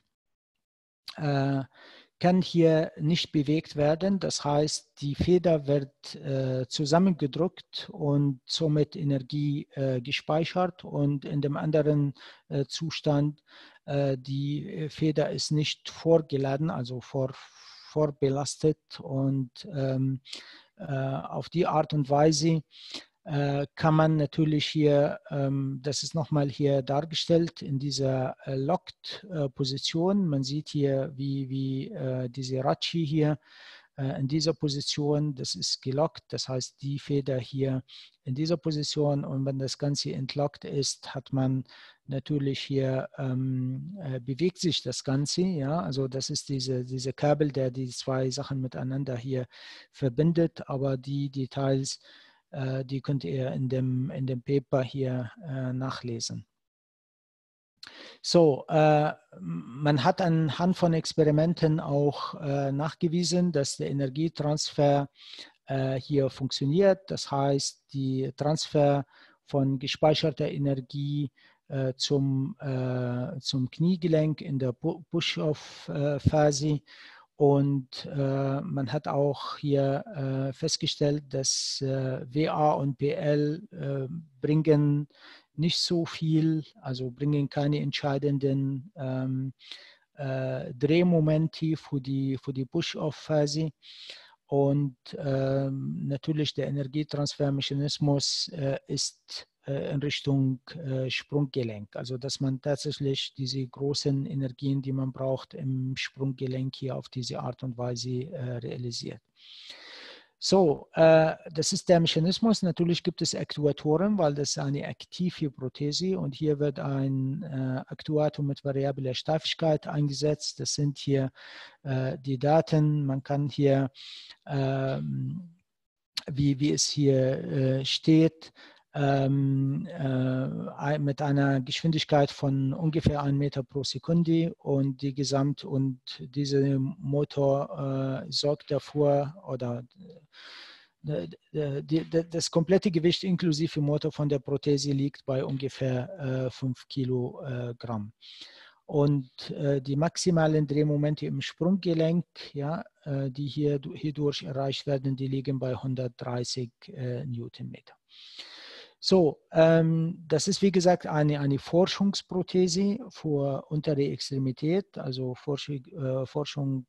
kann hier nicht bewegt werden. Das heißt, die Feder wird zusammengedrückt und somit Energie gespeichert, und in dem anderen Zustand die Feder ist nicht vorgeladen, also vorbelastet, und auf die Art und Weise kann man natürlich hier, das ist nochmal hier dargestellt in dieser Locked-Position. Man sieht hier, wie diese Ratschi hier in dieser Position, das ist gelockt, das heißt die Feder hier in dieser Position, und wenn das Ganze entlockt ist, hat man natürlich hier, bewegt sich das Ganze, ja, also das ist diese Kabel, der die 2 Sachen miteinander hier verbindet, aber die Details, die könnt ihr in dem Paper hier nachlesen. So, man hat anhand von Experimenten auch nachgewiesen, dass der Energietransfer hier funktioniert. Das heißt, die Transfer von gespeicherter Energie zum Kniegelenk in der Push-Off-Phase. Und man hat auch hier festgestellt, dass WA und PL bringen nicht so viel, also bringen keine entscheidenden Drehmomente für die Push-Off-Phase. Und natürlich der Energietransfermechanismus ist in Richtung Sprunggelenk. Also dass man tatsächlich diese großen Energien, die man braucht, im Sprunggelenk hier auf diese Art und Weise realisiert. So, das ist der Mechanismus. Natürlich gibt es Aktuatoren, weil das ist eine aktive Prothese, und hier wird ein Aktuator mit variabler Steifigkeit eingesetzt. Das sind hier die Daten. Man kann hier wie es hier steht, mit einer Geschwindigkeit von ungefähr 1 Meter pro Sekunde und dieser Motor sorgt dafür, oder das komplette Gewicht inklusive Motor von der Prothese liegt bei ungefähr 5 Kilogramm. Und die maximalen Drehmomente im Sprunggelenk, ja, die hierdurch erreicht werden, die liegen bei 130 Newtonmeter. So, das ist wie gesagt eine Forschungsprothese für untere Extremität, also Forschung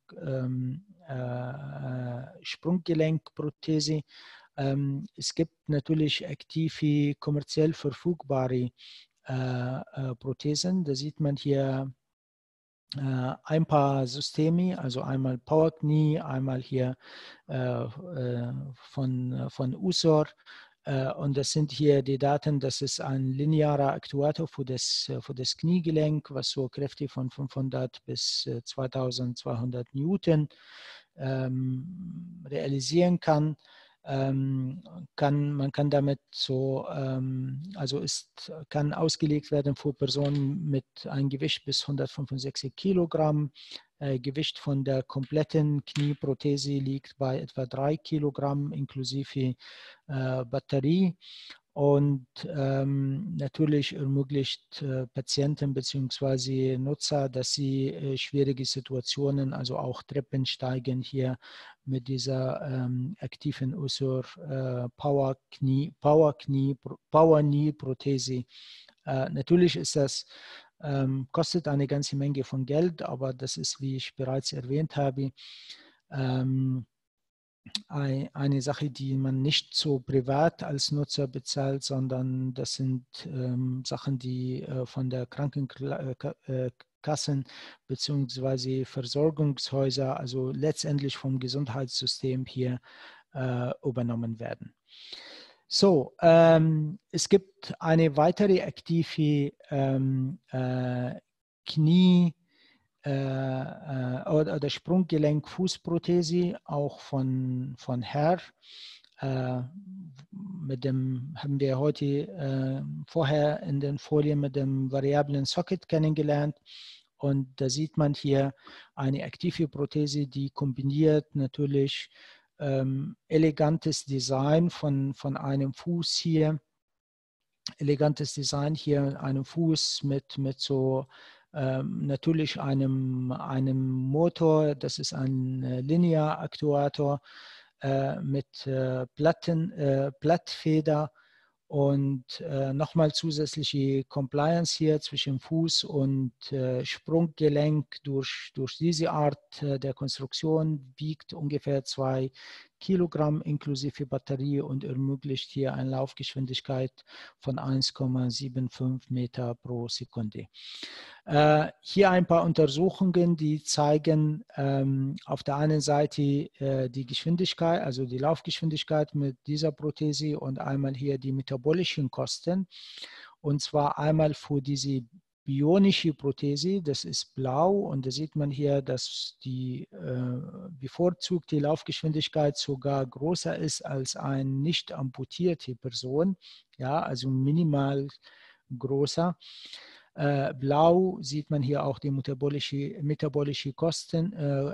Sprunggelenkprothese. Es gibt natürlich aktive, kommerziell verfügbare Prothesen. Da sieht man hier ein paar Systeme, also einmal Powerknie, einmal hier von Usor. Und das sind hier die Daten, das ist ein linearer Aktuator für das Kniegelenk, was so Kräfte von 500 bis 2200 Newton realisieren kann. Man kann damit kann ausgelegt werden für Personen mit einem Gewicht bis 165 Kilogramm. Gewicht von der kompletten Knieprothese liegt bei etwa 3 Kilogramm inklusive Batterie. Und natürlich ermöglicht Patienten bzw. Nutzer, dass sie schwierige Situationen, also auch Treppensteigen hier mit dieser aktiven Usor Power Knee Prothese. Natürlich ist das kostet eine ganze Menge von Geld, aber das ist, wie ich bereits erwähnt habe, eine Sache, die man nicht so privat als Nutzer bezahlt, sondern das sind Sachen, die von der Krankenkassen bzw. Versorgungshäuser, also letztendlich vom Gesundheitssystem hier übernommen werden. So, es gibt eine weitere aktive Knie- oder Sprunggelenk-Fußprothese, auch von Herr. Mit dem haben wir heute vorher in den Folien mit dem variablen Socket kennengelernt. Und da sieht man hier eine aktive Prothese, die kombiniert natürlich elegantes Design von einem Fuß hier, elegantes Design hier, einem Fuß mit so natürlich einem Motor, das ist ein Linearaktuator mit Blattfeder und nochmal zusätzliche Compliance hier zwischen Fuß und Sprunggelenk durch diese Art der Konstruktion wiegt ungefähr 2 Kilogramm inklusive Batterie und ermöglicht hier eine Laufgeschwindigkeit von 1,75 Meter pro Sekunde. Hier ein paar Untersuchungen, die zeigen auf der einen Seite die Geschwindigkeit, also die Laufgeschwindigkeit mit dieser Prothese und einmal hier die metabolischen Kosten. Und zwar einmal für diese bionische Prothese, das ist blau und da sieht man hier, dass die bevorzugte Laufgeschwindigkeit sogar größer ist als eine nicht amputierte Person, ja, also minimal größer. Blau sieht man hier auch die metabolischen Kosten,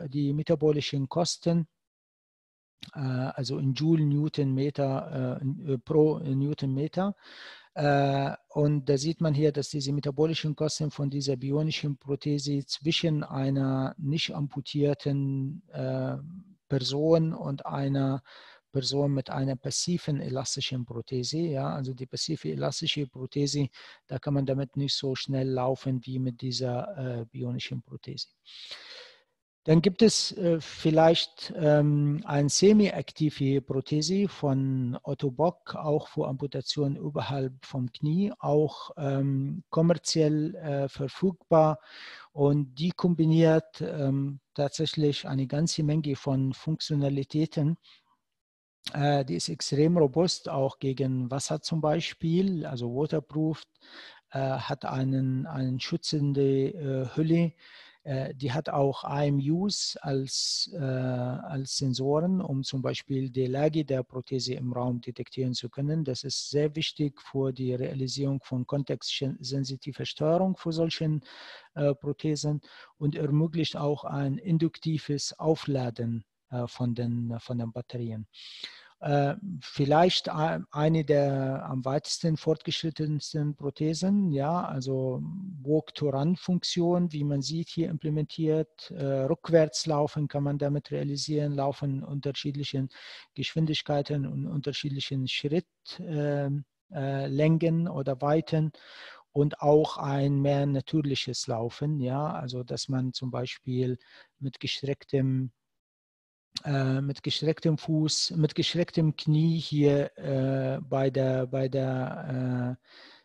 also in Joule Newtonmeter pro Newtonmeter. Und da sieht man hier, dass diese metabolischen Kosten von dieser bionischen Prothese zwischen einer nicht amputierten Person und einer Person mit einer passiven elastischen Prothese, ja, also die passive elastische Prothese, da kann man damit nicht so schnell laufen wie mit dieser bionischen Prothese. Dann gibt es vielleicht eine semi-aktive Prothese von Otto Bock, auch für Amputation oberhalb vom Knie, auch kommerziell verfügbar. Und die kombiniert tatsächlich eine ganze Menge von Funktionalitäten. Die ist extrem robust, auch gegen Wasser zum Beispiel, also waterproof, hat eine schützende Hülle, Die hat auch IMUs als Sensoren, um zum Beispiel die Lage der Prothese im Raum detektieren zu können. Das ist sehr wichtig für die Realisierung von kontextsensitiver Steuerung für solchen Prothesen und ermöglicht auch ein induktives Aufladen von den Batterien. Vielleicht eine der am weitesten fortgeschrittensten Prothesen, ja, also Walk-to-Run-Funktion, wie man sieht, hier implementiert. Rückwärts laufen kann man damit realisieren, laufen in unterschiedlichen Geschwindigkeiten und unterschiedlichen Schrittlängen oder Weiten und auch ein mehr natürliches Laufen, ja, also dass man zum Beispiel mit gestrecktem Fuß, mit gestrecktem Knie hier bei der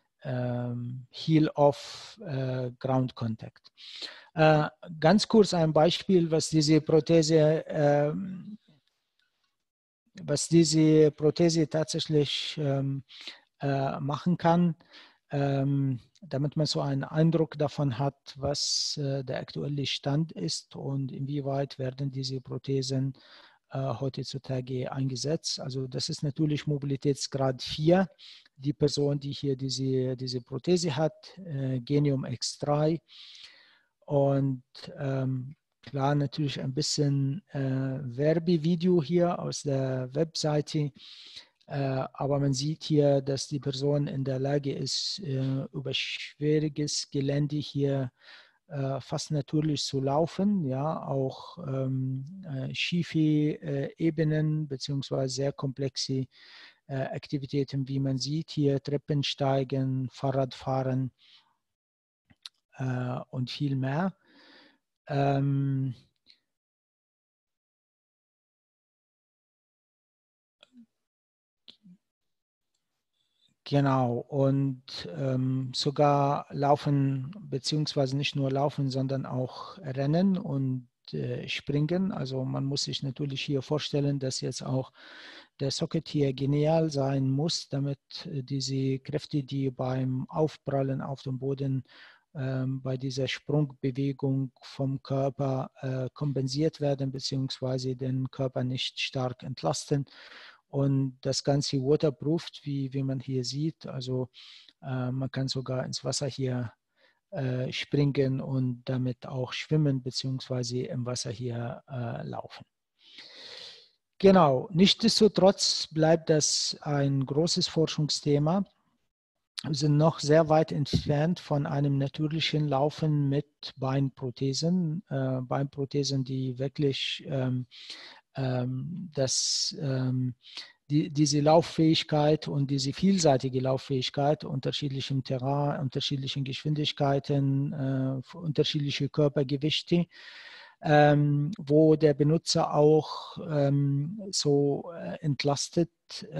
Heel-Off Ground Contact. Ganz kurz ein Beispiel, was diese Prothese tatsächlich machen kann, damit man so einen Eindruck davon hat, was der aktuelle Stand ist und inwieweit werden diese Prothesen heutzutage eingesetzt. Also das ist natürlich Mobilitätsgrad 4. Die Person, die hier diese Prothese hat, Genium X3. Und klar, natürlich ein bisschen Werbevideo hier aus der Webseite. Aber man sieht hier, dass die Person in der Lage ist, über schwieriges Gelände hier fast natürlich zu laufen, ja, auch schiefe Ebenen beziehungsweise sehr komplexe Aktivitäten, wie man sieht hier, Treppensteigen, Fahrradfahren und viel mehr. Genau, und sogar laufen, beziehungsweise nicht nur laufen, sondern auch rennen und springen. Also man muss sich natürlich hier vorstellen, dass jetzt auch der Socket hier genial sein muss, damit diese Kräfte, die beim Aufprallen auf dem Boden bei dieser Sprungbewegung vom Körper kompensiert werden, beziehungsweise den Körper nicht stark entlasten. Und das Ganze waterproofed, wie man hier sieht. Also man kann sogar ins Wasser hier springen und damit auch schwimmen beziehungsweise im Wasser hier laufen. Genau, nichtsdestotrotz bleibt das ein großes Forschungsthema. Wir sind noch sehr weit entfernt von einem natürlichen Laufen mit Beinprothesen. Beinprothesen, die wirklich diese Lauffähigkeit und diese vielseitige Lauffähigkeit unterschiedlichem Terrain, unterschiedlichen Geschwindigkeiten, unterschiedliche Körpergewichte, wo der Benutzer auch entlastet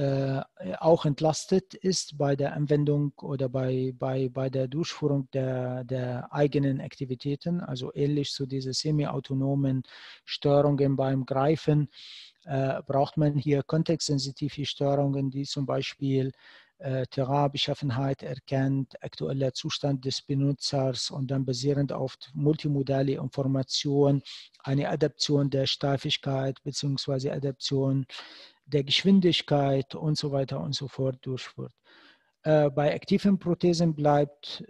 ist bei der Anwendung oder bei der Durchführung der eigenen Aktivitäten, also ähnlich zu diesen semi-autonomen Steuerungen beim Greifen, braucht man hier kontextsensitive Steuerungen, die zum Beispiel Terrainbeschaffenheit erkennt, aktueller Zustand des Benutzers und dann basierend auf multimodale Informationen eine Adaption der Steifigkeit bzw. Adaption der Geschwindigkeit und so weiter und so fort durchführt. Bei aktiven Prothesen bleibt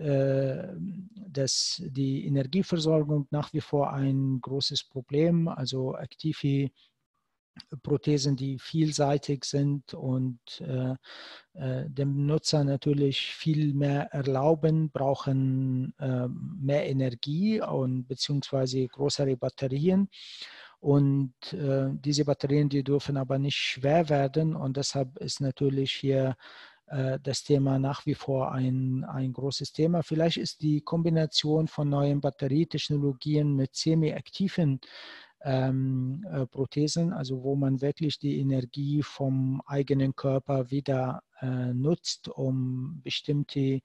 die Energieversorgung nach wie vor ein großes Problem. Also aktive Prothesen, die vielseitig sind und dem Nutzer natürlich viel mehr erlauben, brauchen mehr Energie und beziehungsweise größere Batterien. Und diese Batterien, die dürfen aber nicht schwer werden und deshalb ist natürlich hier das Thema nach wie vor ein großes Thema. Vielleicht ist die Kombination von neuen Batterietechnologien mit semi-aktiven Prothesen, also wo man wirklich die Energie vom eigenen Körper wieder nutzt, um bestimmte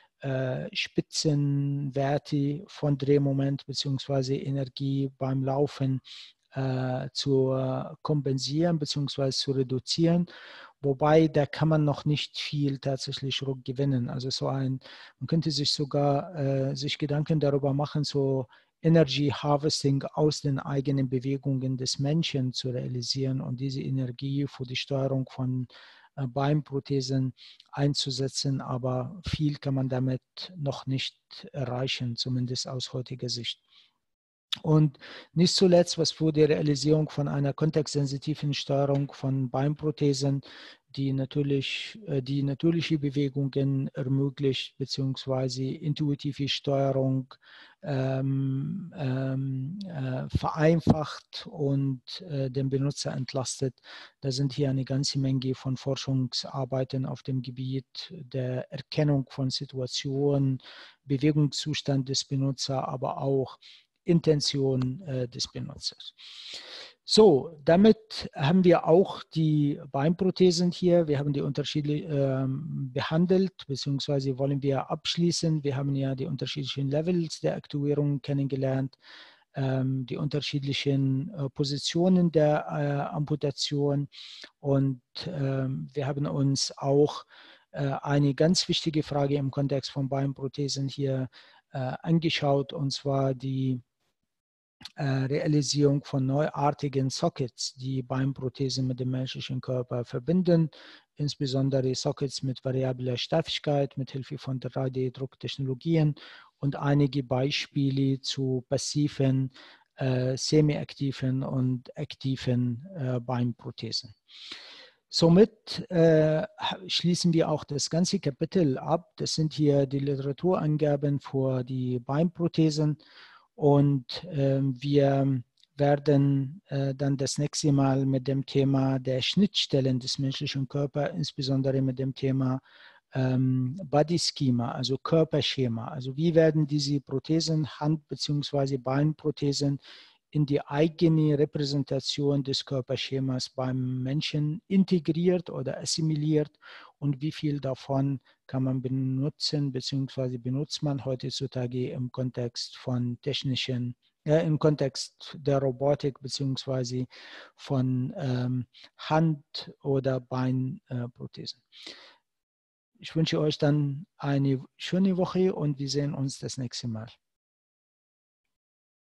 Spitzenwerte von Drehmoment bzw. Energie beim Laufen zu kompensieren bzw. zu reduzieren. Wobei, da kann man noch nicht viel tatsächlich gewinnen. Also man könnte sich sogar sich Gedanken darüber machen, so Energy Harvesting aus den eigenen Bewegungen des Menschen zu realisieren und diese Energie für die Steuerung von Beinprothesen einzusetzen, aber viel kann man damit noch nicht erreichen, zumindest aus heutiger Sicht. Und nicht zuletzt, was für die Realisierung von einer kontextsensitiven Steuerung von Beinprothesen, die natürliche Bewegungen ermöglicht, beziehungsweise intuitive Steuerung vereinfacht und den Benutzer entlastet. Da sind hier eine ganze Menge von Forschungsarbeiten auf dem Gebiet der Erkennung von Situationen, Bewegungszustand des Benutzers, aber auch Intention des Benutzers. So, damit haben wir auch die Beinprothesen hier. Wir haben die unterschiedlich behandelt, beziehungsweise wollen wir abschließen. Wir haben ja die unterschiedlichen Levels der Aktuierung kennengelernt, die unterschiedlichen Positionen der Amputation und wir haben uns auch eine ganz wichtige Frage im Kontext von Beinprothesen hier angeschaut, und zwar die Realisierung von neuartigen Sockets, die Beinprothesen mit dem menschlichen Körper verbinden, insbesondere Sockets mit variabler Steifigkeit mit Hilfe von 3D-Drucktechnologien und einige Beispiele zu passiven, semi-aktiven und aktiven Beinprothesen. Somit schließen wir auch das ganze Kapitel ab. Das sind hier die Literaturangaben für die Beinprothesen. Und wir werden dann das nächste Mal mit dem Thema der Schnittstellen des menschlichen Körpers, insbesondere mit dem Thema Body Schema, also Körperschema. Also wie werden diese Prothesen, Hand- bzw. Beinprothesen in die eigene Repräsentation des Körperschemas beim Menschen integriert oder assimiliert und wie viel davon kann man benutzen bzw. benutzt man heutzutage im Kontext von im Kontext der Robotik bzw. von Hand- oder Beinprothesen. Ich wünsche euch dann eine schöne Woche und wir sehen uns das nächste Mal.